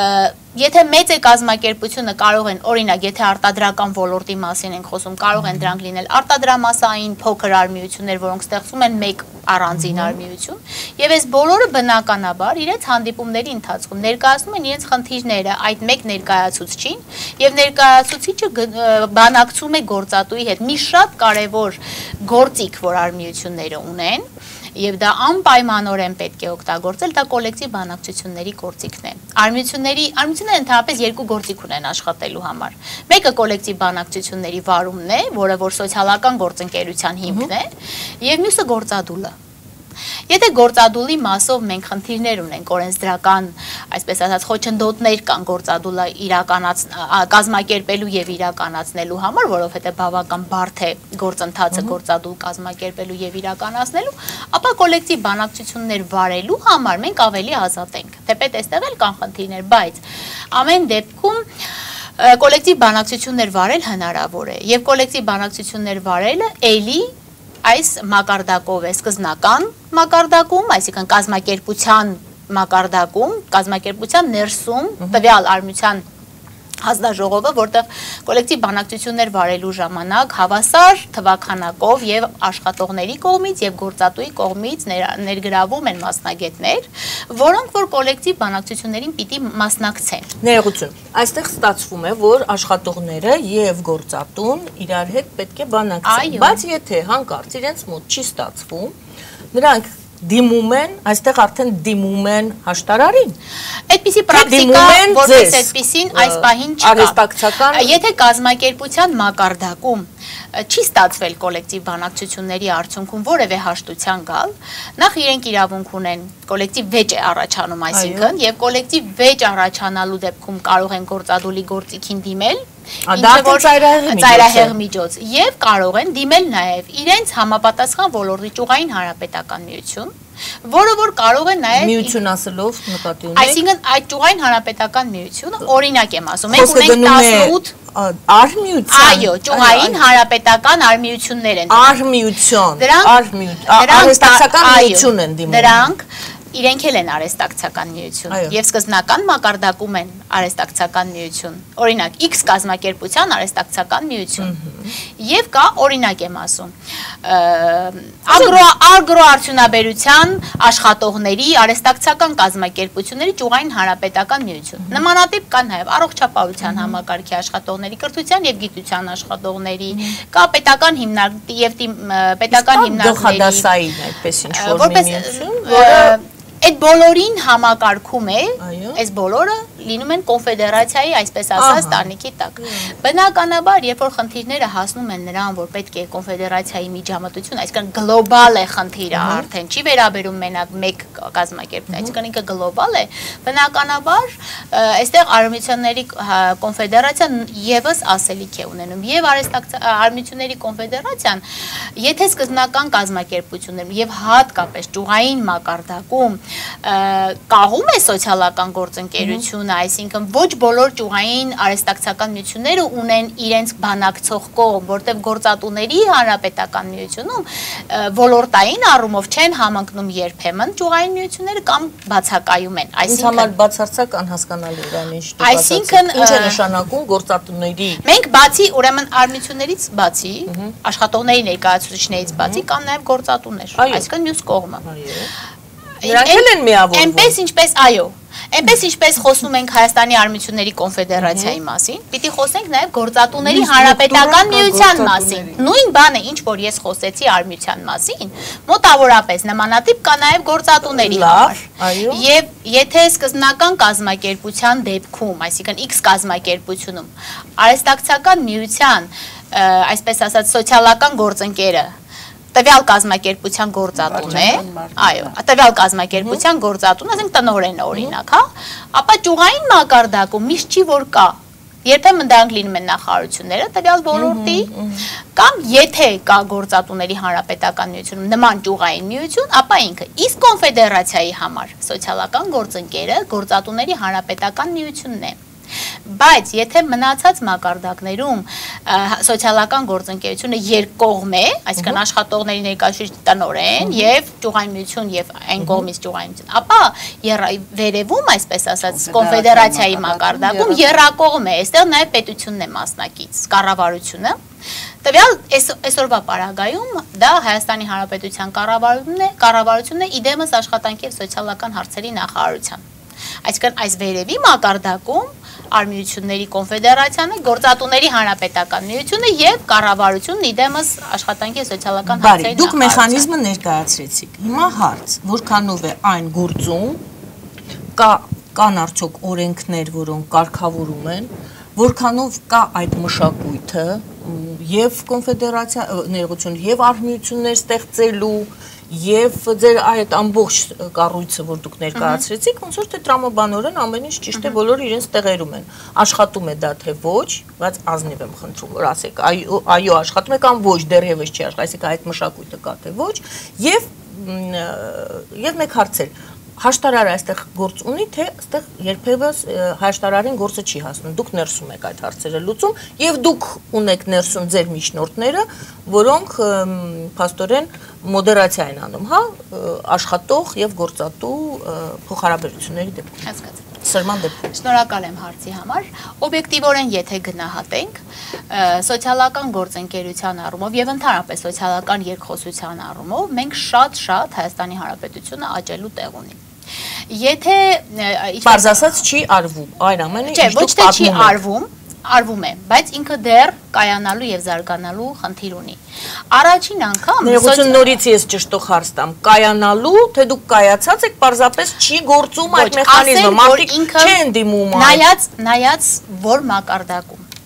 եթե մեծ է կազմակերպությունը կարող են, օրինակ, եթե արտադրական ոլորտի մասին ենք խոսում, կարող են դրանք լինել արտադրամասային փոքր արմիություններ, որոնք ստեղծում են մեկ առանձին արմիություն, եւ այս բոլորը բնականաբար իրենց հանդիպումների ընթացքում ներկայացնում են իրենց խնդիրները այդ մեկ ներկայացուցչին, եւ ներկայացուցիչը բանակցում է գործատուի հետ մի շատ կարեւոր գործիք, որ արմիությունները ունեն, եւ դա անպայմանորեն պետք է օգտագործել, դա կոլեկտիվ բանակցությունների գործիքն է։ Արմիությունների, արմիությունները ընդհանրապես երկու գործիք ունեն աշխատելու համար։ Մեկը կոլեկտիվ բանակցությունների վարումն է, որը որ սոցիալական գործընկերության հիմքն է, եւ մյուսը գործադուլը։ Եթե գործադուլի մասով մենք խնդիրներ ունենք, օրենսդրական, այսպես ասած, խոչընդոտներ կան գործադուլը իրականաց կազմակերպելու եւ իրականացնելու համար, որովհետեւ բավական բարդ է գործընթացը գործադուլ կազմակերպելու եւ իրականացնելու, ապա կոլեկտիվ բանակցություններ վարելու համար մենք ավելի ազատ ենք։ Թեպետ այստեղ էլ կան խնդիրներ, բայց ամեն դեպքում կոլեկտիվ բանակցություններ վարել հնարավոր է եւ կոլեկտիվ բանակցություններ վարելը էլի այս մակարդակով է սկզբնական մակարդակում, այսինքն կազմակերպության մակարդակում, կազմակերպության ներսում տվյալ արմիության հանձնաժողովը, որտեղ կոլեկտիվ բանակցություններ վարելու ժամանակ հավասար թվաքանակով եւ աշխատողների կողմից եւ գործատուի կողմից ներգրավում են մասնագետներ, որոնք որ կոլեկտիվ բանակցություններին պիտի մասնակցեն։ Ներողություն, այստեղ ստացվում է, որ աշխատողները եւ գործատուն իրար հետ պետք է բանակցեն, բայց եթե հանկարծ իրենց մոտ չի ստացվում, նրանք դիմում են, այստեղ արդեն դիմում են հաշտարարին։ Այդպիսի պրակտիկա, որպես այդպիսին այս պահին չկա։ Եթե կազմակերպության մակարդակում չի ստացվել կոլեկտիվ բանակցությունների արդյունքում որևէ հաշտության գալ, նախ իրենք իրավունք ունեն կոլեկտիվ վեճ է առաջանում, այսինքն եւ կոլեկտիվ վեճ առաջանալու դեպքում կարող են գործադուլի գործիքին դիմել ծայրահեղ միջոց եւ կարող են դիմել նաեւ իրենց համապատասխան ոլորտի ճյուղային հանրապետական միություն, որը որ կարող է նաեւ միություն ասելով նկատի ունենք, այսինքն այդ ճյուղային հանրապետական միությունը, օրինակ եմ ասում, մենք ունենք տասնութ արմիության, այո, ճյուղային հանրապետական արմիություններ են, արմիություն, արհեստական միություն են դիմում, դրանք իրենք էլ են արհեստակցական միություն եւ սկզբնական մակարդակում են արհեստակցական միություն, օրինակ X կազմակերպության արհեստակցական միություն եւ կա, օրինակ եմ ասում, ագրո ագրոարդյունաբերության աշխատողների արհեստակցական կազմակերպությունների ճյուղային հանրապետական միություն, նմանատիպ կա նաեւ առողջապահության համակարգի աշխատողների, կրթության եւ գիտության աշխատողների, կա պետական հիմնարկի եւ պետական հիմնարկների գլխադասային այդպես ինչ որ միություն, որը այդ բոլորին համակարգում է, այս բոլորը լինում են կոնֆեդերացիայի, այսպես ասած, տանիքի տակ։ Բնականաբար, երբ որ խնդիրները հասնում են նրան, որ պետք է կոնֆեդերացիայի միջամտություն, այսինքն գլոբալ է խնդիրը արդեն, չի վերաբերում մենակ մեկ կազմակերպություն, այսինքն ինքը գլոբալ է, բնականաբար, այստեղ արմիությունների կոնֆեդերացիան եւս ասելիք է ունենում, եւ արմիությունների կոնֆեդերացիան, եթե սկզբնական կազմակերպություններում եւ հատկապես ճյուղային մակարդակում կաղում է սոցիալական գործընկերությունը, այսինքն ոչ բոլոր ճյուղային արհեստակցական միությունները ունեն իրենց բանակցող կողմ, որտեղ գործատուների հանրապետական միությունում ոլորտային առումով չեն համընկնում երբեմն ճյուղային միությունները կամ բացակայում են, այսինքն համար բացարձակ անհասկանալի է ինչ դուք այսինքն ինչ է նշանակում գործատուների մենք բացի ուրեմն արմիություններից բացի աշխատողների ներկայացուցիչներից բացի կան նաև գործատուներ, այսինքն մյուս կողմը Նրանք էլ են միավորվում։ Այնպես ինչպես, այո, այնպես ինչպես խոսում ենք Հայաստանի արմիությունների կոնֆեդերացիայի մասին, պիտի խոսենք նաև գործատուների հանրապետական միության մասին։ Նույն բանը, ինչ որ ես խոսեցի արմիության մասին, մոտավորապես նմանատիպ կա նաև գործատուների համար։ Եվ եթե սկզբնական կազմակերպության դեպքում, այսինքն X կազմակերպությունում, արհեստակցական միության, այսպես ասած, սոցիալական գործընկերը տվյալ կազմակերպության գործատուն է, այո, տվյալ կազմակերպության գործատուն, ասենք տնօրենը օրինակ, հա, ապա ճյուղային մակարդակում միշտ չի որ կա, երբեմն դրանք լինում են նախարարությունները, տվյալ ոլորտի, կամ եթե կա գործատուների հանրապետական միությունում նման ճյուղային միություն, ապա ինքը իսկ կոնֆեդերացիայի համար սոցիալական գործընկերը գործատուների հանրապետական միությունն է։ Բայց եթե մնացած մակարդակներում սոցիալական գործընկերությունը երկկողմ է, այսինքն աշխատողների ներկայացուցիչ տնօրեն եւ ճյուղային միություն եւ այն կողմից ճյուղային միություն, ապա վերևում, այսպես ասած, կոնֆեդերացիայի մակարդակում եռակողմ է, այստեղ նաեւ պետությունն է մասնակից, կառավարությունը։ Տվյալ այսօրվա պարագայում դա Հայաստանի Հանրապետության կառավարությունն է, կառավարությունն է իդեմս աշխատանքի եւ սոցիալական հարցերի նախարարության։ Այսինքն այս վերևի մակարդակում արմիությունների կոնֆեդերացիան է, գործատուների հանրապետական միությունը եւ կառավարությունն իդեմս աշխատանքի սոցիալական հարցերի նախարարություն։ Դուք մեխանիզմը ներկայացրեցիք։ Հիմա հարց, որքանով է այն գործում, կա կան արդյոք օրենքներ, որոնք կարգավորում են, որքանով կա այդ մշակույթը եւ կոնֆեդերացիա ներողություն եւ արմիություններ ստեղծելու Եվ ձեր այդ ամբողջ կառույցը, որ դուք ներկայացրեցիք, ոնց որ թե տրամաբանորեն ամեն ինչ ճիշտ է, բոլորը իրենց տեղերում են։ Աշխատում է դա թե ոչ, բայց ազնիվ եմ խնդրում, որ ասեք, այո, աշխատում է կամ ոչ, դեռևս չի աշխատում, այսինքն այդ մշակույթը կա թե ոչ, եւ եւ մեկ հարց էր։ Հաշտարարը այստեղ գործ ունի, թե այստեղ երբևէ հաշտարարին գործը չի հասնում։ Դուք ներսում եք այդ հարցերը լուծում եւ դուք ունեք ներսում ձեր միջնորդները, որոնք փաստորեն մոդերացիա են անում, հա, աշխատող եւ գործատու փոխհարաբերությունների դեպքում։ Հասկացա։ Սրման դեպքում։ Շնորհակալ եմ հարցի համար։ Օբյեկտիվորեն եթե գնահատենք, սոցիալական գործընկերության առումով եւ ընդհանրապես սոցիալական երկխոսության առումով մենք շատ-շատ Հայաստանի Հանրապետությունը աճելու տեղ ունի։ Եթե Պարզ ասած չի արվում, այն ամենը ինչ դուք պատմում եք։ Ոչ թե չի արվում, արվում է, բայց ինքը դեռ կայանալու եւ զարգանալու խնդիր ունի։ Առաջին անգամ Ներողություն նորից ես ճշտող հարց տամ, կայանալու, թե դուք կայացած եք, պարզապես չի գործում այդ մեխանիզմը, մարդիկ չեն դիմում նայած, նայած որ մակարդակում։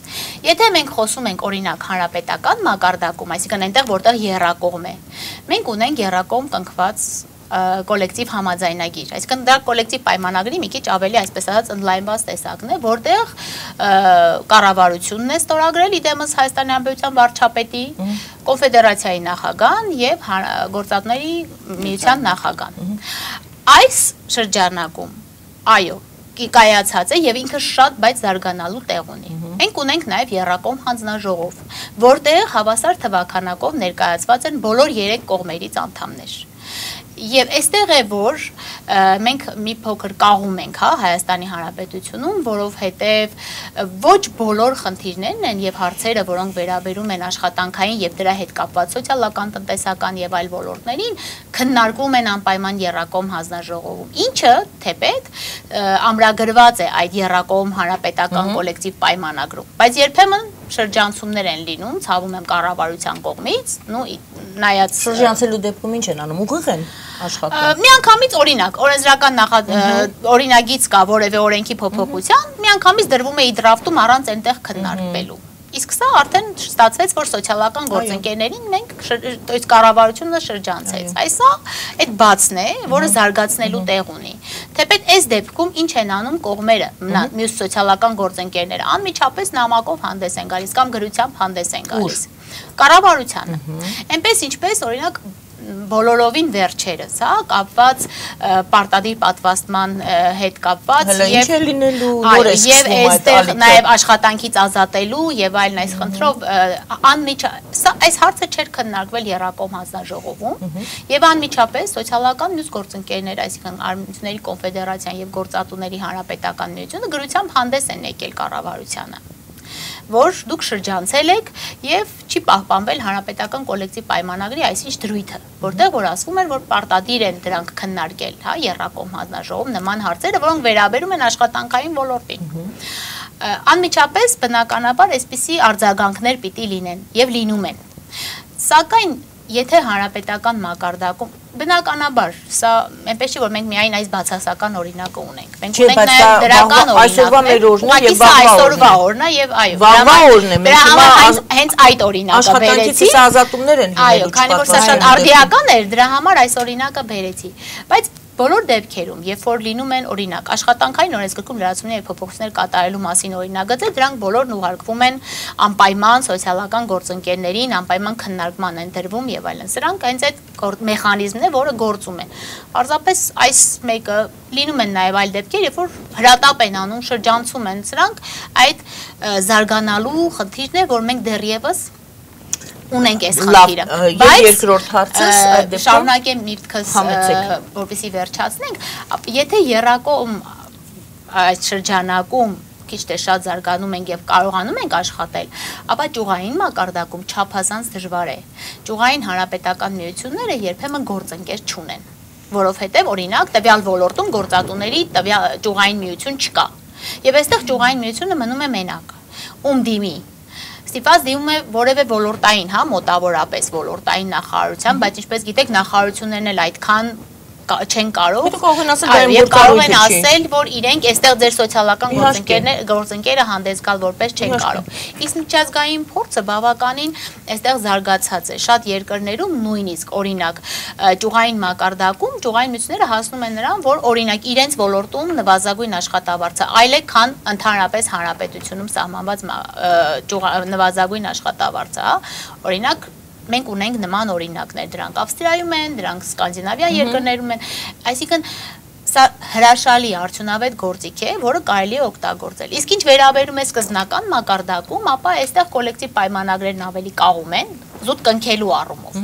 Եթե մենք խոսում ենք օրինակ հանրապետական մակարդակում, այսինքն այնտեղ որտեղ եռակողմ է, մենք ունենք եռակողմ կնքված կոլեկտիվ համաձայնագիր, այսինքն դա կոլեկտիվ պայմանագրի մի քիչ ավելի այսպես ասած ընդլայնված տեսակն է, որտեղ կառավարությունն է ստորագրել իդեմս Հայաստանի Հանրապետության վարչապետի, կոնֆեդերացիայի նախագահան եւ գործատների միության նախագահան։ Այս շրջանակում, այո, կայացած է եւ ինքը շատ բայց զարգանալու տեղ ունի։ Մենք ունենք նաեւ եռակողմ հանձնաժողով, որտեղ հավասար թվականակով ներկայացված են բոլոր երեք կողմերից անդամներ։ Եվ այստեղ է որ մենք մի փոքր կաղում ենք, հա, Հայաստանի Հանրապետությունում, որովհետև ոչ բոլոր խնդիրներն են եւ հարցերը, որոնք վերաբերում են աշխատանքային եւ դրա հետ կապված սոցիալական, տնտեսական եւ այլ ոլորտներին, քննարկվում են անպայման եռակողմ հանձնաժողովում, ինչը թեպետ ամրագրված է այդ եռակողմ հանրապետական կոլեկտիվ պայմանագրում, բայց երբեմն շրջանցումներ են լինում, ցավում եմ կառավարության կողմից, նու նայած շրջանցելու դեպքում ինչ են անում, ուղիղ են աշխատում։ Միանգամից օրինակ, օրենսդրական օրինագիծ կա որևէ օրենքի փոփոխության, միանգամից դրվում է իդրաֆտում առանց այնտեղ քննարկվելու։ Իսկ սա արդեն ստացվեց, որ սոցիալական գործընկերներին մենք այս կառավարությունը շրջանցեց։ Այսա այդ բացն է, որը զարգացնելու տեղ ունի։ Թեպետ այս դեպքում ինչ են անում կողմերը, մյուս սոցիալական գործընկերները, անմիջապես նամակով հանդես են գալիս կամ գրությամբ հանդես են գալիս։ Կառավարությանը։ Այնպես ինչպես օրինակ բոլորովին վերջերս, հա, կապված պարտադիր պատվաստման հետ կապված եւ եւ այստեղ նաեւ աշխատանքից ազատելու եւ այլն այս խնդրով անմիջ այս հարցը չէր քննարկվել եռակողմ հանձնաժողովում եւ անմիջապես սոցիալական մյուս գործընկերներ, այսինքն Արմատների կոնֆեդերացիան եւ Գործատուների հանրապետական միությունը գրությամբ հանդես են եկել կառավարությանը, որ դուք շրջանցել եք եւ չի պահպանվել հանրապետական կոլեկտիվ պայմանագրի այսինչ դրույթը, որտեղ որ ասվում էր, որ պարտադիր են դրանք քննարկել, հա, եռակողմ հանձնաժողով նման հարցերը, որոնք վերաբերում են աշխատանքային ոլորտին։ Անմիջապես բնականաբար այսպիսի արձագանքներ պիտի լինեն եւ լինում են։ Սակայն եթե հանրապետական մակարդակում բնականաբար սա այնպես չի որ մենք միայն այս բացասական օրինակը ունենք։ Մենք ունենք նաև դրական օրինակներ։ Այսօրվա այսօրվա օրն է եւ այո։ Վաղվա օրն է։ Դրա համար հենց այդ օրինակը բերեցի։ Աշխատանքից ազատումներ են լինելու։ Այո, քանի որ սա շատ արդիական էր, դրա համար այս օրինակը բերեցի։ Բայց բոլոր դեպքերում, երբ որ լինում են օրինակ աշխատանքային օրենսգրքում լրացումներ եւ փոփոխություններ կատարելու մասին օրինագծեր, դրանք բոլորն ուղարկվում են անպայման սոցիալական գործընկերներին, անպայման քննարկման են դրվում եւ այլն։ Սրանք հենց այդ մեխանիզմն է, որը գործում է։ Պարզապես այս մեկը լինում են նաեւ այլ դեպքեր, երբ որ հրատապ են անում, շրջանցում են սրանք այդ զարգանալու խնդիրներ, որ մենք դեռևս ունենք այս խնդիրը, բայց երկրորդ հարցս այդ դեպքում շարունակեմ միտքս, որպեսզի վերջացնենք, եթե եռակողմ այդ շրջանակում քիչ թե շատ զարգանում ենք եւ կարողանում ենք աշխատել, ապա ճյուղային մակարդակում չափազանց դժվար է։ Ճյուղային հանրապետական միությունները երբեմն գործընկեր չունեն, որովհետեւ օրինակ տվյալ ոլորտում գործատուների տվյալ ճյուղային միություն չկա։ Եվ այստեղ ճյուղային միությունը մնում է մենակ։ Ում դիմի ստիպված դիմում է որևէ ոլորտային, հա, մոտավորապես ոլորտային նախարարության, բայց ինչպես գիտեք, նախարարություններն էլ այդքան չեն կարող։ Եվ կարող են ասել, որ իրենք այստեղ ձեր սոցիալական գործընկերը հանդես գալ որպես չեն կարող։ Իսկ միջազգային փորձը բավականին այստեղ զարգացած է։ Շատ երկրներում նույնիսկ օրինակ ճյուղային մակարդակում ճյուղային միությունները հասնում են նրան, որ օրինակ իրենց ոլորտում նվազագույն աշխատավարձը այլ է, քան ընդհանրապես հանրապետությունում սահմանված նվազագույն աշխատավարձը, հա։ Օրինակ մենք ունենք նման օրինակներ, դրանք Ավստրիայում են, դրանք Սկանդինավիա երկրներում են, այսինքն սա հրաշալի արդյունավետ գործիք է, որը կարելի է օգտագործել։ Իսկ ինչ վերաբերում է սկզբնական մակարդակում, ապա այստեղ կոլեկտիվ պայմանագրերն ավելի կաղում են, զուտ կնքելու առումով։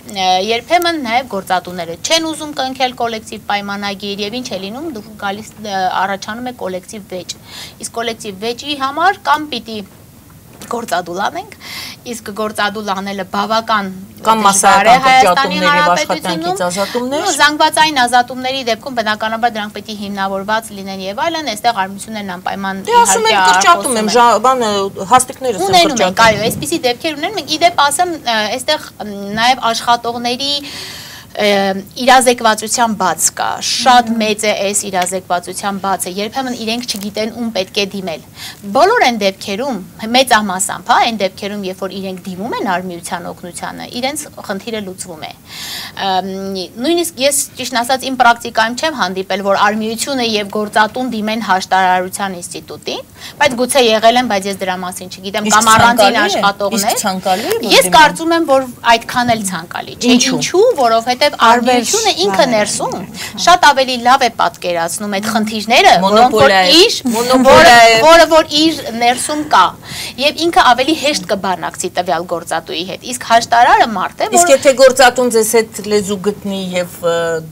Երբեմն նաև գործատուները չեն ուզում կնքել կոլեկտիվ պայմանագիր եւ ինչ է լինում, դուք գալիս առաջանում է կոլեկտիվ վեճ։ Իսկ կոլեկտիվ վեճի համար կամ պիտի գործադուլ անենք, իսկ գործադուլ անելը բավական կամ մասսայական կրճատումներ եւ աշխատանքից ազատումներ, զանգվածային ազատումների դեպքում բնականաբար դրանք պետք է հիմնավորված լինեն եւ այլն, այստեղ արմություններն անպայման իհարկե ասում եմ կրճատում եմ, բանը հաստիկներս եմ կրճատում։ Ունենում ենք, այո, այսպիսի դեպքեր ունեն, մենք իդեպ ասեմ, այստեղ նաեւ աշխատողների իրազեկվածության բաց կա, շատ մեծ է այս իրազեկվածության բացը, երբեմն իրենք չգիտեն ում պետք է դիմել։ Բոլոր այն դեպքերում, մեծամասամբ, հա, այն դեպքերում, երբ որ իրենք դիմում են արմիության օգնությանը, իրենց խնդիրը լուծվում է։ Նույնիսկ ես ճիշտ ասած իմ պրակտիկայում չեմ հանդիպել, որ արմիությունը եւ գործատուն դիմեն հաշտարարության ինստիտուտին, բայց գուցե եղել են, բայց ես դրա մասին չգիտեմ, կամ առանձին աշխատողներ։ Ես կարծում եմ, որ այդքան էլ ցանկալի չէ։ Ինչու՞, որովհետեւ արմիությունը ինքը ներսում շատ ավելի լավ է պատկերացնում այդ խնդիրները, որոնք որ իր որը որ իր ներսում կա եւ ինքը ավելի հեշտ կբանակցի տվյալ գործատուի հետ։ Իսկ հաշտարարը մարդ է, որ իսկ եթե գործատուն ձեզ հետ լեզու գտնի եւ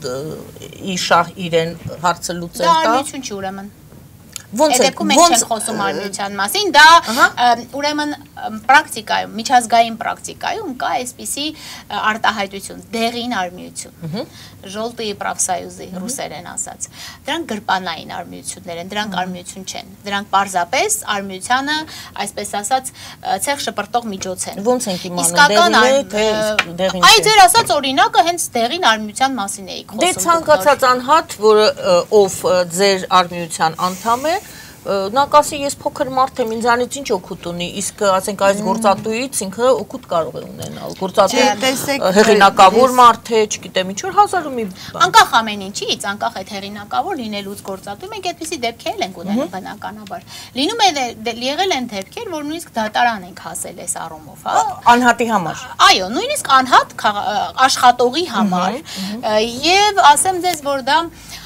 իշահ իրեն հարցը լուծել տա, դա արմիություն չի ուրեմն։ Ոնց է, ոնց ենք խոսում արմիության մասին, դա ուրեմն պրակտիկայում, միջազգային պրակտիկայում կա այսպիսի արտահայտություն, դեղին արմիություն, ժոլտի պրավսայուզի ռուսերեն ասած։ Դրանք գրպանային արմիություններ են, դրանք արմիություն չեն, դրանք պարզապես արմիությանը, այսպես ասած, ցեղ շպրտող միջոց են։ Ոնց ենք իմանում, դեղին է, թե դեղին չէ։ Այ ձեր ասած օրինակը հենց դեղին արմիության մասին էիք խոսում։ Դե ցանկացած անհատ, որը ով ձեր արմիության անդամ է, նա կասի ես փոքր մարդ եմ, ինձանից ինչ օգուտ ունի, իսկ ասենք այս գործատուից ինքը օգուտ կարող է ունենալ։ Գործատու հեղինակավոր մարդ է, չգիտեմ ինչ որ հազար ու մի բան։ Անկախ ամեն ինչից, անկախ այդ հեղինակավոր լինելուց գործատու, մենք այդպիսի դեպքեր ենք ունենում բնականաբար։ Լինում է եղել են դեպքեր, որ նույնիսկ դատարան ենք հասել այս առումով, հա։ Անհատի համար։ Այո, նույնիսկ անհատ աշխատողի համար։ Եվ ասեմ ձեզ, որ դա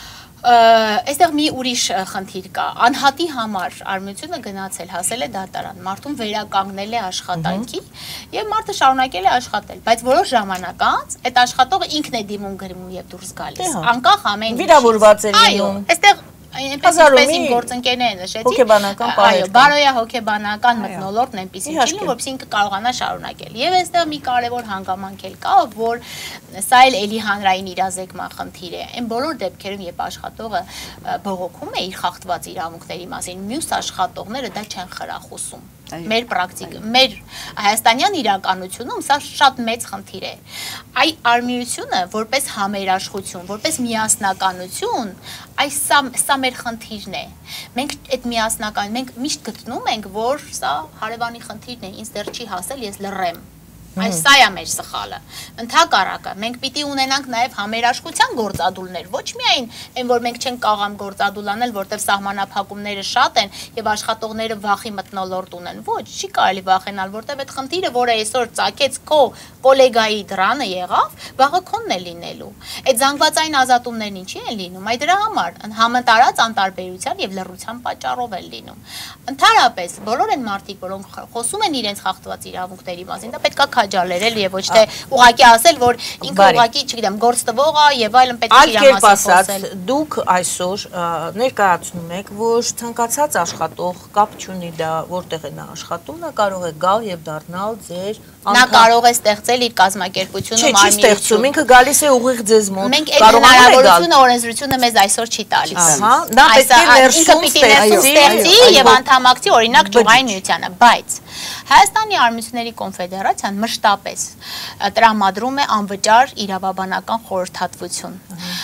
այստեղ մի ուրիշ խնդիր կա, անհատի համար արմիությունը գնացել, հասել է դատարան, մարդուն վերականգնել է աշխատանքի եւ մարդը շարունակել է աշխատել, բայց որոշ ժամանակ անց այդ աշխատողը ինքն է դիմում գրում եւ դուրս գալիս, անկախ ամեն ինչից։ Վիրավորված է լինում։ Այստեղ այնպես իմ գործընկերները նշեցին, հոգեբանական պահեր։ Այո, բարոյա հոգեբանական մթնոլորտն այնպեսին չի, որպեսզի ինքը կարողանա շարունակել։ Եվ այստեղ մի կարևոր հանգամանք էլ կա, որ սա էլ էլի հանրային իրազեկման խնդիր է։ Այն բոլոր դեպքերում, երբ աշխատողը բողոքում է իր խախտված իրավունքների մասին, մյուս աշխատողները դա չեն խրախուսում։ Մեր պրակտիկ, մեր հայաստանյան իրականությունում սա շատ մեծ խնդիր է։ Այ արմիությունը որպես համերաշխություն, որպես միասնականություն, այս սա, սա մեր խնդիրն է։ Մենք այդ միասնական, մենք միշտ գտնում ենք, որ սա հարևանի խնդիրն է, ինձ դեռ չի հասել, ես լռեմ։ Այս սա է մեր սխալը։ Ընդհակառակը, մենք պիտի ունենանք նաև համերաշխության գործադուլներ, ոչ միայն այն, որ մենք չենք կարող գործադուլ անել, որտեղ սահմանափակումները շատ են եւ աշխատողները վախի մթնոլորտ ունեն։ Ոչ, չի կարելի վախենալ, որտեղ այդ խնդիրը, որը այսօր ծագեց քո կոլեգայի դրանը եղավ, վաղը քոնն է լինելու։ Այդ զանգվածային ազատումներն ինչի են լինում։ Այդ դրա համար համատարած անտարբերության եւ լռության պատճառով են լինում։ Ընդհանրապես, բոլոր այն մարդիկ, որոնք խոսում են իրենց խախտված իրավունքների մասին, դա պետք է քաջալերել եւ ոչ թե ուղակի ասել, որ ինքը ուղակի, չգիտեմ, գործ տվող է եւ այլն պետք է իր մասին խոսել։ Դուք այսօր ներկայացնում եք, որ ցանկացած աշխատող կապ չունի դա որտեղ է նա աշխատում, նա կարող է գալ եւ դառնալ ձեր Նա կարող է ստեղծել իր կազմակերպությունում արմիություն։ Չի ստեղծում, ինքը գալիս է ուղիղ ձեզ մոտ։ Մենք այդ հնարավորությունը օրենսդրությունը մեզ այսօր չի տալիս։ Ահա, նա պետք է ներսում ստեղծի եւ անդամակցի օրինակ Ճյուղային միությանը, բայց Հայաստանի արմիությունների կոնֆեդերացիան մշտապես տրամադրում է անվճար իրավաբանական խորհրդատվություն։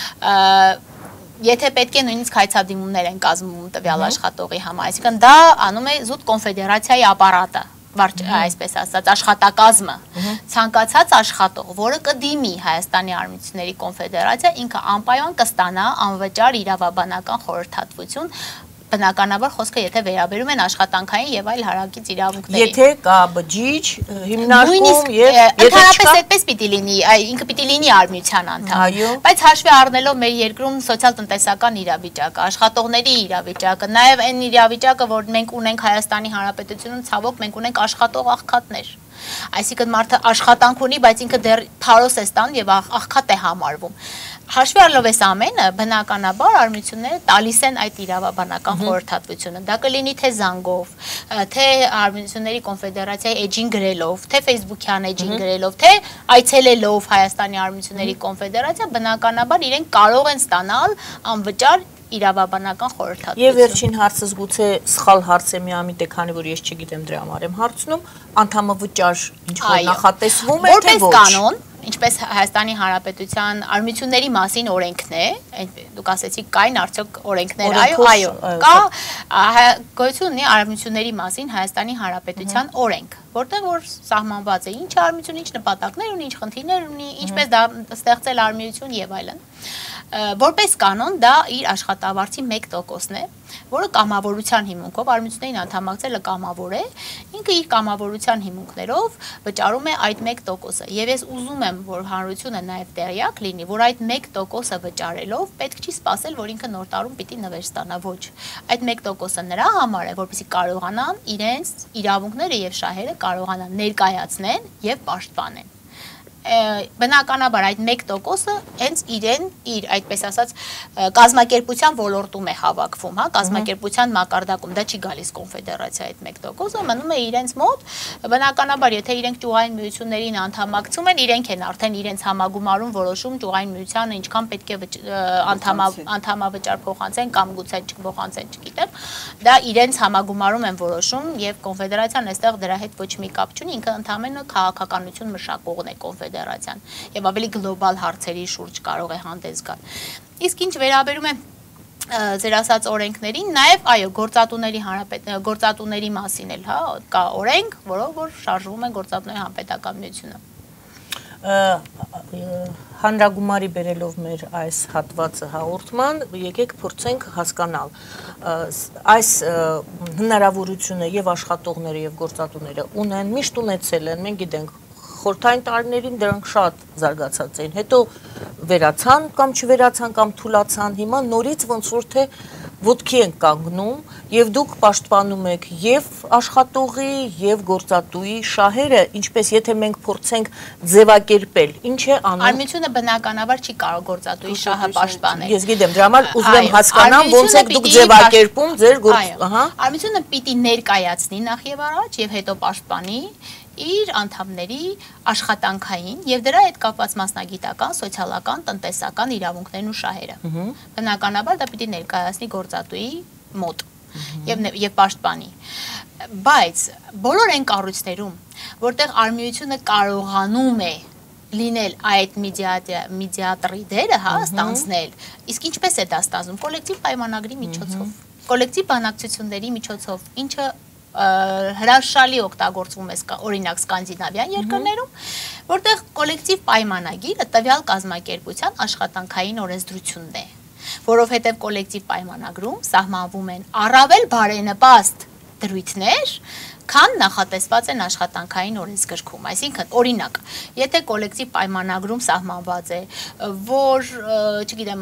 Եթե պետք է նույնիսկ հայցադիմումներ են կազմում տվյալ աշխատողի համար, այսինքն դա անում է զուտ կոնֆեդերացիայի ապարատը, այսպես ասած, աշխատակազմը, ցանկացած աշխատող, որը կդիմի Հայաստանի արմիությունների կոնֆեդերացիա, ինքը անպայման կստանա անվճար իրավաբանական խորհրդատվություն, բնականաբար խոսքը եթե վերաբերում են աշխատանքային եւ այլ հարակից իրավունքներին։ Եթե կա բջիջ, հիմնարկում եւ ընդհանրապես այդպես պիտի լինի, ինքը պիտի լինի արմիության անդամ։ Բայց հաշվի առնելով մեր երկրում սոցիալ-տնտեսական իրավիճակը, աշխատողների իրավիճակը, նաեւ այն իրավիճակը, որ մենք ունենք Հայաստանի Հանրապետությունում, ցավոք մենք ունենք աշխատող աղքատներ։ Այսինքն մարդը աշխատանք ունի, բայց ինքը դեռ փարոս է ստանում եւ աղքատ է համարվում։ Հաշվի առնելով այս ամենը, բնականաբար արմիությունները տալիս են այդ իրավաբանական խորհրդատվությունը։ Դա կլինի թե զանգով, թե արմիությունների կոնֆեդերացիայի էջին գրելով, թե Facebook-յան էջին գրելով, թե այցելելով Հայաստանի արմիությունների կոնֆեդերացիա, բնականաբար իրենք կարող են ստանալ անվճար իրավաբանական խորհրդատվություն։ Եվ վերջին հարցս գուցե սխալ հարց է միամիտ է, քանի որ ես չգիտեմ դրա համար եմ հարցնում, անդամը վճար ինչ որ նախատեսվում է թե ոչ։ Որպես կանոն, ինչպես Հայաստանի Հանրապետության արմիությունների մասին օրենքն է, դուք ասեցիք կային արդյոք օրենքներ, այո, այո, կա գոյություն ունի արմիությունների մասին Հայաստանի Հանրապետության օրենք, որտեղ որ սահմանված է ինչ արմիություն, ինչ նպատակներ ունի, ինչ խնդիրներ ունի, ինչպես դա ստեղծել արմիություն եւ այլն։ Որպես կանոն դա իր աշխատավարձի մեկ տոկոսն է, որը կամավորության հիմունքով արմիություններին անդամակցելը կամավոր է, ինքը իր կամավորության հիմունքներով վճարում է այդ մեկ տոկոսը։ Եվ ես ուզում եմ, որ հանրությունը նաև տեղյակ լինի, որ այդ մեկ տոկոսը վճարելով պետք չի սպասել, որ ինքը նոր տարում պիտի նվեր ստանա, ոչ։ Այդ մեկ տոկոսը նրա համար է, որպեսզի կարողանան իրենց իրավունքները եւ շահերը կարողանան ներկայացնեն եւ պաշտպանեն։ Բնականաբար այդ մեկ տոկոսը հենց իրեն իր այդպես ասած կազմակերպության ոլորտում է հավաքվում, հա, կազմակերպության մակարդակում, դա չի գալիս կոնֆեդերացիա այդ մեկ տոկոսը, մնում է իրենց մոտ, բնականաբար եթե իրենք ճյուղային միություններին անդամակցում են, իրենք են արդեն իրենց համագումարում որոշում ճյուղային միությանը ինչքան պետք է անդամավճար փոխանցեն կամ գուցե չփոխանցեն, չգիտեմ, դա իրենց համագումարում են որոշում եւ կոնֆեդերացիան այստեղ դրա հետ ոչ մի կապ չունի, ինքը ընդհանրապես քաղաքականություն մշակողն է կոնֆեդերացիան եւ ավելի գլոբալ հարցերի շուրջ կարող է հանդես գալ։ Իսկ ինչ վերաբերում է ձեր ասած օրենքներին, նաև այո, գործատուների հանրապետ գործատուների մասին էլ, հա, կա օրենք, որով որ շարժվում է գործատուների հանրապետական միությունը։ Հանրագումարի բերելով մեր այս հատվածը հաղորդման, եկեք փորձենք հասկանալ այս հնարավորությունը եւ աշխատողները եւ գործատուները ունեն, միշտ ունեցել են, մենք գիտենք խորհրդային տարիներին դրանք շատ զարգացած էին, հետո վերացան կամ չվերացան կամ թուլացան, հիմա նորից ոնց որ թե ոտքի են կանգնում եւ դուք պաշտպանում եք եւ աշխատողի եւ գործատուի շահերը, ինչպես եթե մենք փորձենք ձևակերպել, ինչ է անում։ Արմիությունը բնականաբար չի կարող գործատուի շահը պաշտպանել։ Ես գիտեմ, դրա համար ուզում եմ հասկանամ ոնց եք դուք ձևակերպում ձեր գործ, ահա։ Արմիությունը պիտի ներկայացնի նախ եւ առաջ եւ հետո պաշտպանի իր անդամների աշխատանքային եւ դրա հետ կապված մասնագիտական, սոցիալական, տնտեսական իրավունքներն ու շահերը։ Բնականաբար դա պիտի ներկայացնի գործատուի մոտ եւ եւ պաշտպանի։ Բայց բոլոր այն կառույցներում, որտեղ արմիությունը կարողանում է լինել այդ մեդիատրի դերը, հա, ստանձնել, իսկ ինչպես է դա ստանձնում կոլեկտիվ պայմանագրի միջոցով, կոլեկտիվ բանակցությունների միջոցով, ինչը հրաշալի օգտագործվում է օրինակ սկանդինավյան երկրներում, որտեղ կոլեկտիվ պայմանագիրը տվյալ կազմակերպության աշխատանքային օրենսդրությունն է, որովհետև կոլեկտիվ պայմանագրում սահմանվում են առավել բարենպաստ դրույթներ, քան նախատեսված են աշխատանքային օրենսգրքում, այսինքն օրինակ, եթե կոլեկտիվ պայմանագրում սահմանված է, որ, չգիտեմ,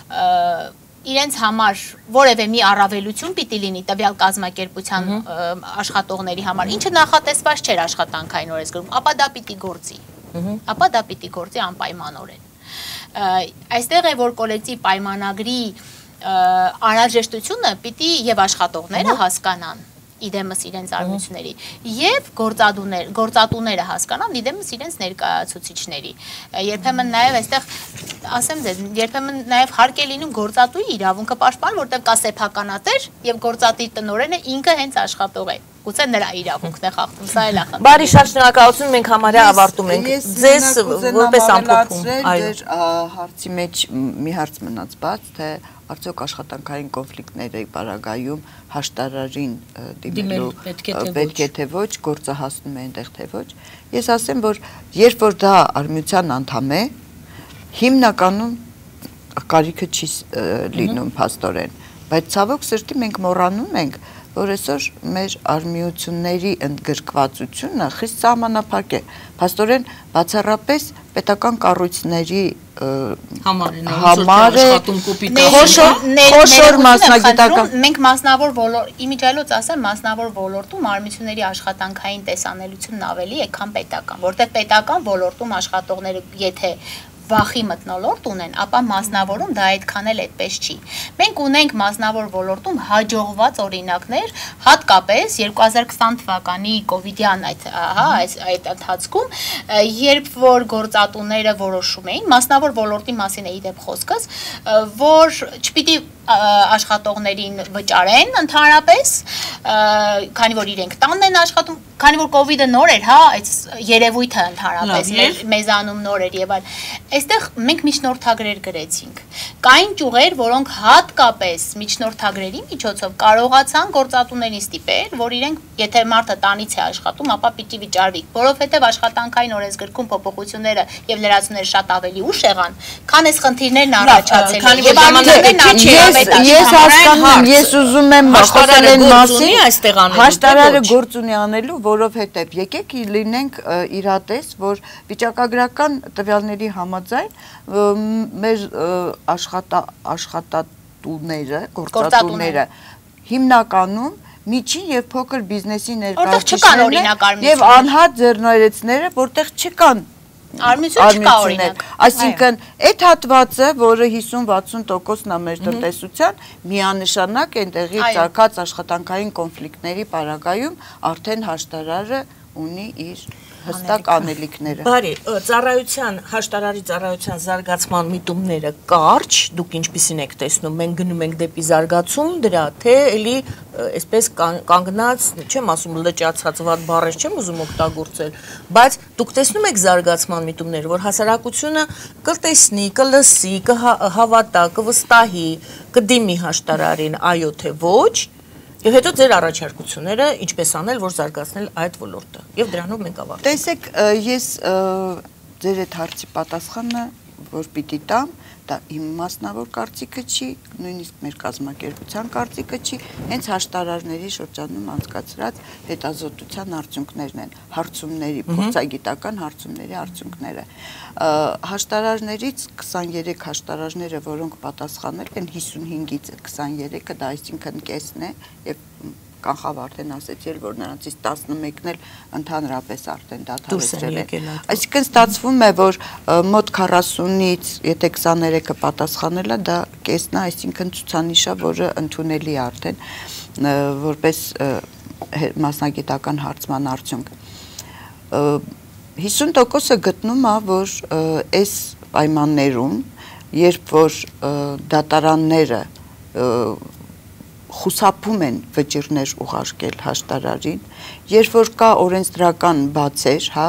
իրենց համար որևէ մի առավելություն պիտի լինի տվյալ կազմակերպության աշխատողների համար, ինչը նախատեսված չէր աշխատանքային օրենսգրքում, ապա դա պիտի գործի, ապա դա պիտի գործի անպայմանորեն։ Այստեղ է, որ կոլեկտիվ պայմանագրի անհրաժեշտությունը պիտի եւ աշխատողները հասկանան իդեմս իրենց արմիությունների եւ գործատուներ, գործատուները հասկանան իդեմս իրենց ներկայացուցիչների։ Երբեմն նաեւ այստեղ ասեմ ձեզ, երբեմն նաեւ հարկ է լինում գործատուի իրավունքը պաշտպանել, որտեղ կա սեփականատեր եւ գործատի տնօրենը ինքը հենց աշխատող է։ Գուցե նրա իրավունքն է խախտում, սա էլ է խնդիրը։ Բարի, շատ շնորհակալություն, մենք համարյա ավարտում ենք։ Ձեզ որպես ամփոփում, այո, հարցի մեջ մի հարց մնաց բաց, թե արդյոք աշխատանքային կոնֆլիկտների պարագայում հաշտարարին դիմելու պետք է թե ոչ, գործը հասնում է այնտեղ թե ոչ։ Ես ասեմ, որ երբ որ դա արմիության անդամ է, հիմնականում կարիքը չի լինում փաստորեն, բայց ցավոք սրտի մենք մոռանում ենք, որ այսօր մեր արմիությունների ընդգրկվածությունը խիստ սահմանափակ է, փաստորեն բացառապես պետական կառույցների համար է խոշոր մասնագիտական։ Մենք մասնավոր ոլորտ, իմիջիայլոց ասեմ, մասնավոր ոլորտում արմիությունների աշխատանքային տեսանելությունն ավելի է, քան պետական, որտեղ պետական ոլորտում աշխատողները եթե վախի մթնոլորտ ունեն, ապա մասնավորում դա այդքան էլ այդպես չի։ Մենք ունենք մասնավոր ոլորտում հաջողված օրինակներ, հատկապես երկու հազար քսան թվականի կովիդյան այդ, հա, այդ ընթացքում, երբ որ գործատուները որոշում էին, մասնավոր ոլորտի մասին է իդեպ խոսքս, որ չպիտի աշխատողներին վճարեն ընդհանրապես, քանի որ իրենք տանն են աշխատում, քանի որ կովիդը նոր էր, հա, այս երևույթը ընդհանրապես մեզանում նոր էր եւ այլ։ Այստեղ մենք միջնորդագրեր գրեցինք։ Կային ճյուղեր, որոնք հատկապես միջնորդագրերի միջոցով կարողացան գործատուներին ստիպել, որ իրենք, եթե մարդը տանից է աշխատում, ապա պիտի վճարվի, որովհետեւ աշխատանքային օրենսգրքում փոփոխությունները եւ լրացումները շատ ավելի ուշ եղան, քան այս խնդիրներն առաջացել են։ Եվ ժամանակներն անջրավետ Ես հասկանում, ես ուզում եմ խոսել են մասին, հաշտարարը գործ ունի անելու, որովհետև եկեք լինենք իրատես, որ վիճակագրական տվյալների համաձայն մեր աշխատատուները, գործատուները հիմնականում միջին եւ փոքր բիզնեսի ներկայացուցիչներն են եւ անհատ ձեռներեցները, որտեղ չկան Արմություն չկա օրինակ։ Այսինքն, այդ հատվածը, որը հիսուն-վաթսուն տոկոսն է մեր տնտեսության, միանշանակ այնտեղի ծագած աշխատանքային կոնֆլիկտների պարագայում արդեն հաշտարարը ունի իր հստակ անելիքները։ Բարի, ծառայության, հաշտարարի ծառայության զարգացման միտումները կարճ, դուք ինչպիսին եք տեսնում, մենք գնում ենք դեպի զարգացում դրա, թե էլի այսպես կանգնած, չեմ ասում լճացած վատ բառեր չեմ ուզում օգտագործել, բայց դուք տեսնում եք զարգացման միտումները, որ հասարակությունը կտեսնի, կլսի, կհավատա, կվստահի, կդիմի հաշտարարին, այո թե ոչ, եւ հետո ձեր առաջարկությունները ինչպես անել, որ զարգացնել այդ ոլորտը։ Եվ դրանով մենք ավարտենք։ Տեսեք, ես ձեր այդ հարցի պատասխանը, որ պիտի տամ, դա իմ մասնավոր կարծիքը չի, նույնիսկ մեր կազմակերպության կարծիքը չի, հենց հաշտարարների շրջանում անցկացրած հետազոտության արդյունքներն են, հարցումների, փորձագիտական հարցումների արդյունքները։ Հաշտարարներից քսաներեք հաշտարարները, որոնք պատասխանել են հիսունհինգից քսաներեքը, դա այսինքն կեսն է, եւ կանխավարտեն ասեցի, որ նրանցից տասնմեկն էլ ընդհանրապես արդեն դադարեցրել են։ Այսինքն ստացվում է, որ մոտ քառասունից, եթե քսաներեքը պատասխանել է, դա կեսն է, այսինքն ցուցանիշը, որը ընդունելի է արդեն որպես մասնագիտական հարցման արդյունք։ հիսուն տոկոսը գտնում է, որ այս պայմաններում, երբ որ դատարանները խուսափում են վճիրներ ուղարկել հաշտարարին, երբ որ կա օրենսդրական բացեր, հա,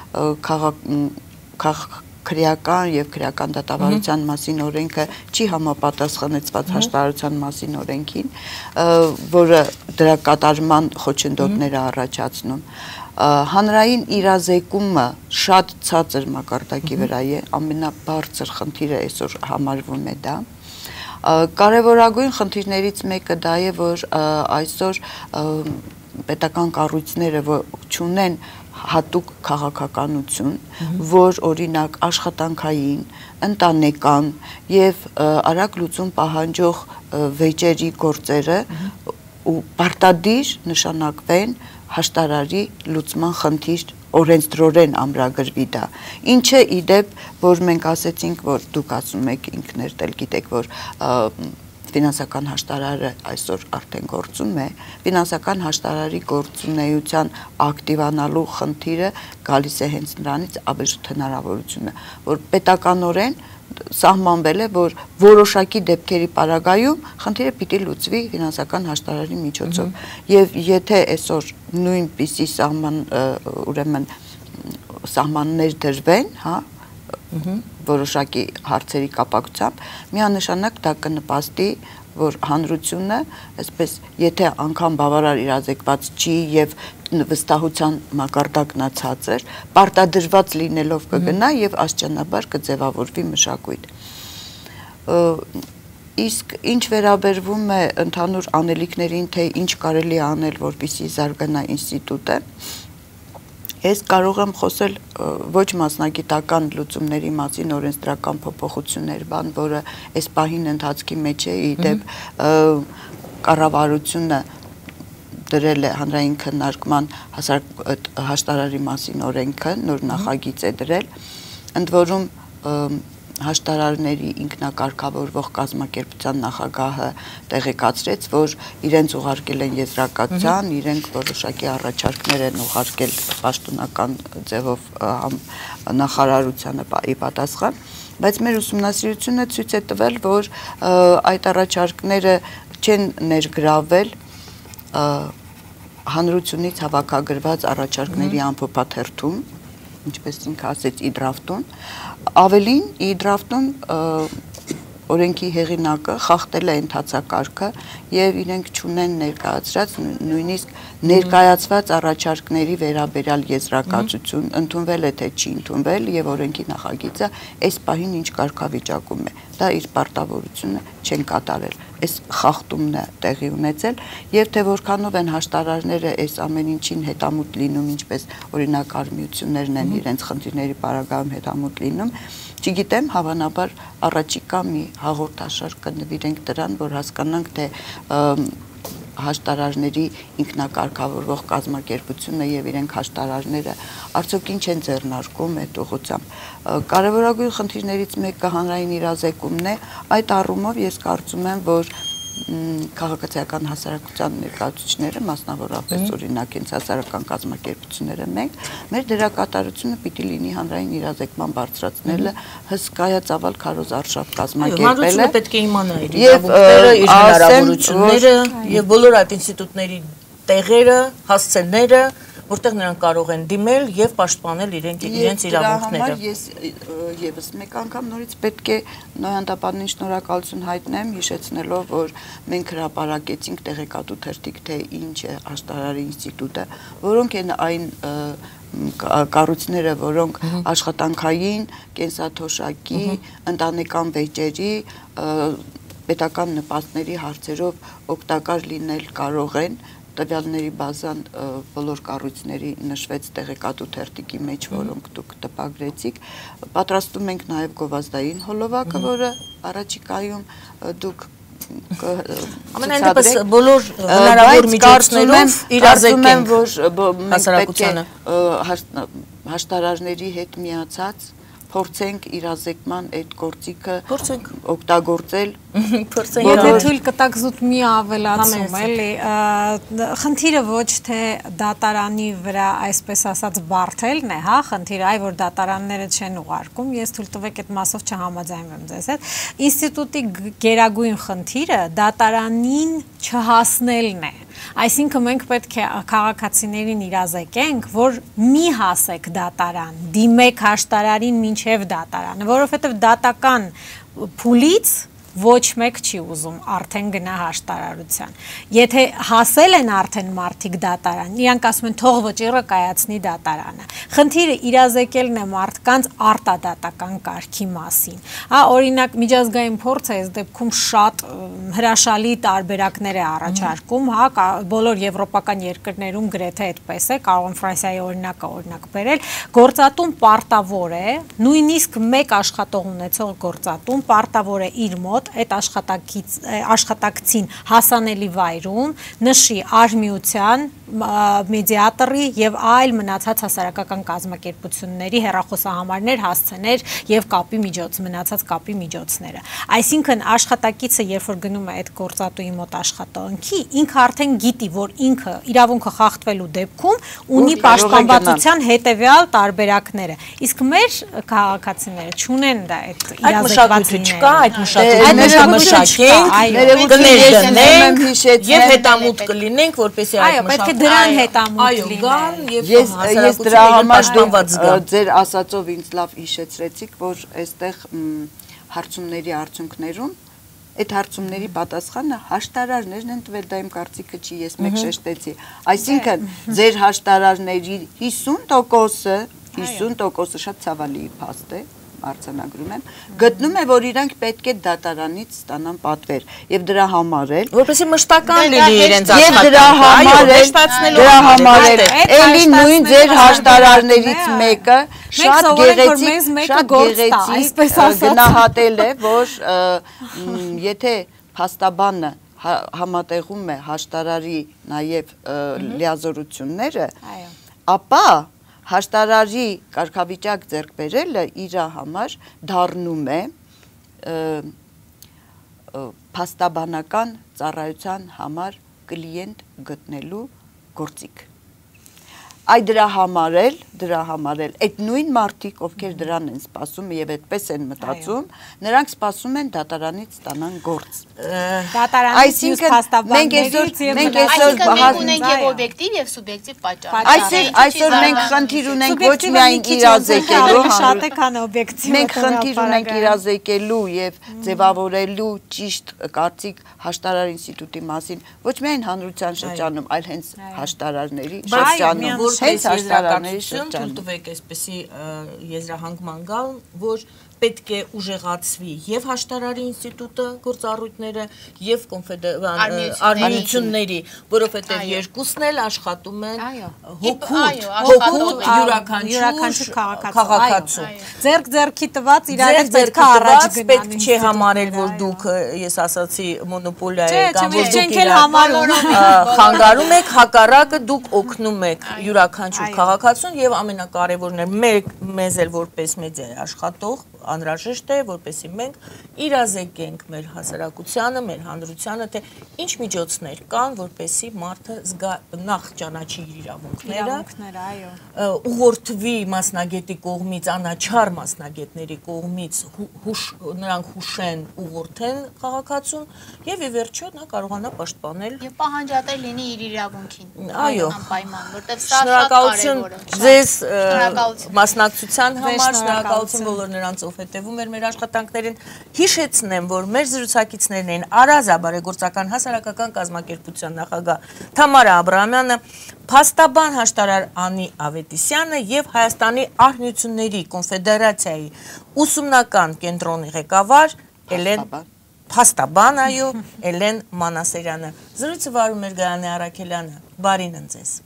քրեական եւ քրեական դատավարության մասին օրենքը չի համապատասխանեցված հաշտարարության մասին օրենքին, որը դրա կատարման խոչընդոտներ է առաջացնում։ Հանրային իրազեկումը շատ ցածր մակարդակի վրա է, ամենաբարձր խնդիրը այսօր համարվում է դա։ Կարևորագույն խնդիրներից մեկը դա է, որ այսօր պետական կառույցները չունեն հատուկ քաղաքականություն, որ օրինակ աշխատանքային, ընտանեկան եւ արագ լուծում պահանջող վեճերի գործերը ու պարտադիր նշանակվեն հաշտարարի լուծման խնդիր օրենսդրորեն ամրագրվի դա։ Ինչը իդեպ, որ մենք ասեցինք, որ դուք ասում եք ինքներդ էլ գիտեք, որ ֆինանսական հաշտարարը այսօր արդեն գործում է, ֆինանսական հաշտարարի գործունեության ակտիվանալու խնդիրը գալիս է հենց նրանից ավելորդ հնարավորությունը, որ պետականորեն սահմանվել է, որ որոշակի դեպքերի պարագայում խնդիրը պիտի լուծվի ֆինանսական հաշտարարի միջոցով։ Եվ եթե այսօր նույնպիսի սահման, ուրեմն սահմաններ դրվեն, հա, որոշակի հարցերի կապակցությամբ, միանշանակ դա կնպաստի, որ հանրությունը, այսպես, եթե անգամ բավարար իրազեկված չի եւ վստահության մակարդակն է ցածր, պարտադրված լինելով կգնա եւ աստիճանաբար կձևավորվի մշակույթ։ Իսկ ինչ վերաբերվում է ընդհանուր անելիքներին, թե ինչ կարելի է անել, որպեսզի զարգանա ինստիտուտը, ես կարող եմ խոսել ոչ մասնագիտական լուծումների մասին, օրենսդրական փոփոխություններ, բան, որը այս պահին ընթացքի մեջ է, իդեպ կառավարությունը դրել է հանրային քննարկման հաշտարարի մասին օրենքը, նոր նախագիծ է դրել, ընդ որում հաշտարարների ինքնակարգավորվող կազմակերպության նախագահը տեղեկացրեց, որ իրենց ուղարկել են եզրակացության, իրենք որոշակի առաջարկներ են ուղարկել պաշտոնական ձևով նախարարությանը ի պատասխան, բայց մեր ուսումնասիրությունը ցույց է տվել, որ այդ առաջարկները չեն ներգրավել հանրությունից հավաքագրված առաջարկների ամփոփաթերթում, ինչպես ինքը ասեց e-draft-ում, ավելին e-draft-ում օրենքի հեղինակը խախտել է ընթացակարգը եւ իրենք չունեն ներկայացրած նույնիսկ ներկայացված առաջարկների վերաբերյալ եզրակացություն, ընդունվել է թե չի ընդունվել եւ օրենքի նախագիծը այս պահին ինչ կարգավիճակում է։ Դա իր պարտավորությունը չեն կատարել։ Այս խախտումն է տեղի ունեցել եւ թե որքանով են հաշտարարները այս ամեն ինչին հետամուտ լինում, ինչպես օրինակ արմիություններն են իրենց խնդիրների պարագայում հետամուտ լինում, չգիտեմ, հավանաբար առաջիկա մի հաղորդաշար կնվիրենք դրան, որ հասկանանք, թե հաշտարարների ինքնակարգավորվող կազմակերպությունը եւ իրենք հաշտարարները արդյոք ինչ են ձեռնարկում այդ ուղղությամբ։ Կարևորագույն խնդիրներից մեկը հանրային իրազեկումն է, այդ առումով ես կարծում եմ, որ քաղաքացիական հասարակության ներկայացուցիչները, մասնավորապես օրինակ ընթացարական կազմակերպությունները մենք, մեր դերակատարությունը պիտի լինի հանրային իրազեկման բարձրացնելը, հսկայածավալ քարոզ արշավ կազմակերպելը։ Հանրությունը պետք է իմանա իր իրավունքները, իր հնարավորությունները եւ բոլոր այդ ինստիտուտների տեղերը, հասցեները, որտեղ նրանք կարող են դիմել եւ պաշտպանել իրենք իրենց իրավունքները։ Ես եւս մեկ անգամ նորից պետք է նոյանդապանին շնորհակալություն հայտնեմ, հիշեցնելով, որ մենք հրապարակեցինք տեղեկատու թերթիկ, թե ինչ է Աշտարարի ինստիտուտը, որոնք են այն կառույցները, որոնք աշխատանքային, կենսաթոշակի, ընտանեկան վեճերի, պետական նպաստների հարցերով օգտակար լինել կարող են։ Տվյալների բազան բոլոր կառույցների նշվեց տեղեկատու թերթիկի մեջ, որոնք դուք տպագրեցիք։ Պատրաստում ենք նաև գովազդային հոլովակը, որը առաջիկայում դուք ամենայն դեպս բոլոր հնարավոր միջոցներով իրազեկենք հասարակությանը, հաշտարարների հետ միացած փորձենք իրազեկման այդ գործիքը օգտագործել, եթե թույլ կտակ զուտ մի ավելացում, էլի, խնդիրը ոչ թե դատարանի վրա այսպես ասած բարթելն է, հա, խնդիրը այ որ դատարանները չեն ուղարկում, ես թույլ տվեք այդ մասով չհամաձայնվեմ ձեզ հետ, ինստիտուտի գերագույն խնդիրը դատարանին չհասնելն է։ Այսինքն մենք պետք է քաղաքացիներին իրազեկենք, որ մի հասեք դատարան, դիմեք հաշտարարին մինչև դատարանը, որովհետև դատական փուլից ոչ մեկ չի ուզում արդեն գնա հաշտարարության։ Եթե հասել են արդեն մարդիկ դատարան, իրանք ասում են թող վճիռը կայացնի դատարանը։ Խնդիրը իրազեկելն է մարդկանց արտադատական կարգի մասին։ Հա, օրինակ միջազգային փորձը այս դեպքում շատ հրաշալի տարբերակներ է առաջարկում, հա, բոլոր եվրոպական երկրներում գրեթե այդպես է, կարող եմ Ֆրանսիայի օրինակը օրինակ բերել, գործատուն պարտավոր է, նույնիսկ մեկ աշխատող ունեցող գործատուն պարտավոր է իր մոտ այդ աշխատակցին հասանելի վայրում նշի արհմիության, մեդիատորի եւ այլ մնացած հասարակական կազմակերպությունների հեռախոսահամարներ, հասցեներ եւ կապի միջոց, մնացած կապի միջոցները։ Այսինքն աշխատակիցը, երբ որ գնում է այդ գործատուի մոտ աշխատանքի, ինքը արդեն գիտի, որ ինքը իրավունքը խախտվելու դեպքում ունի պաշտպանվածության հետեւյալ տարբերակները։ Իսկ մեր քաղաքացիները չունեն դա այդ իրազեկված չկա, այդ մշակույթը մշակենք, կներդնենք եւ հետամուտ կլինենք, որպեսզի այդ մշակույթը դրան հետամուտ լինեն եւ ես դրա համար ձեր ասածով ինձ լավ հիշեցրեցիք, որ այստեղ հարցումների արդյունքներում այդ հարցումների պատասխանը հաշտարարներն են տվել, դա իմ կարծիքը չի, ես մեկ շեշտեցի։ Այսինքն ձեր հաշտարարների հիսուն տոկոսը, հիսուն տոկոսը շատ ցավալի փաստ է, արձանագրում եմ, գտնում է, որ իրանք պետք է դատարանից ստանան պատվեր եւ դրա համար էլ որպեսզի մշտական լինի իրենց եւ դրա համար էլ դրա համար էլ էլի նույն ձեր հաշտարարներից մեկը շատ գեղեցիկ շատ գեղեցիկ գնահատել է, որ եթե փաստաբանը համատեղում է հաշտարարի նաեւ լիազորությունները, ապա հաշտարարի կարգավիճակ ձեռք բերելը իր համար դառնում է փաստաբանական ծառայության համար կլիենտ գտնելու գործիք։ Այ դրա համար էլ, դրա համար էլ այդ նույն մարդիկ, ովքեր դրան են սպասում եւ այդպես են մտածում, նրանք սպասում են դատարանից ստանան գործ։ Դատարանից յուս փաստաբաններից եւ մենք այսօր մենք ունենք եւ օբյեկտիվ եւ սուբյեկտիվ պատճառ։ Այսօր այսօր մենք խնդիր ունենք ոչ միայն իրազեկելու, շատ է քան օբյեկտիվ։ Մենք խնդիր ունենք իրազեկելու եւ ձևավորելու ճիշտ կարծիք հաշտարար ինստիտուտի մասին, ոչ միայն հանրության շրջանում, այլ հենց հաշտարարների շրջանում, հենց հաշտարարների շրջանում։ Թույլ տվեք այսպեսի եզրահանգման գալ, որ պետք է ուժեղացվի եւ հաշտարարի ինստիտուտը գործառույթները եւ արմիությունների, որովհետեւ երկուսն էլ աշխատում են հոգուտ, հոգուտ յուրաքանչյուր քաղաքացու։ Ձերք ձերքի տված իրար պետք է առաջ գնան։ Պետք չէ համարել, որ դուք, ես ասացի, մոնոպոլիա եք կամ որ դուք խանգարում եք, հակառակը դուք օգնում եք յուրաքանչյուր քաղաքացուն եւ ամենակարևորն է մեզ էլ որպես մեդիա աշխատող անհրաժեշտ է, որպեսզի մենք իրազեկենք մեր հասարակությանը, մեր հանրությանը, թե ինչ միջոցներ կան, որպեսզի մարդը զգա նախ ճանաչի իր իրավունքները, ուղղորդվի մասնագետի կողմից, անաչառ մասնագետների կողմից նրանք հուշեն, ուղղորդեն քաղաքացուն եւ ի վերջո նա կարողանա պաշտպանել եւ պահանջատեր լինի իր իրավունքին։ Այո, անպայման, որտեղ սա շատ կարևոր է։ Ձեզ մասնակցության համար, շնորհակալություն բոլոր նրանց հետևում էր մեր աշխատանքներին, հիշեցնեմ, որ մեր զրուցակիցներն էին Արազ բարեգործական հասարակական կազմակերպության նախագահ Թամարա Աբրահամյանը, փաստաբան հաշտարար Անի Ավետիսյանը եւ Հայաստանի Արհնությունների կոնֆեդերացիայի ուսումնական կենտրոնի ղեկավար Էլեն փաստաբան, այո, Էլեն Մանասերյանը։ Զրույցը վարում էր Գայանե Առաքելյանը։ Բարին ընձեզ։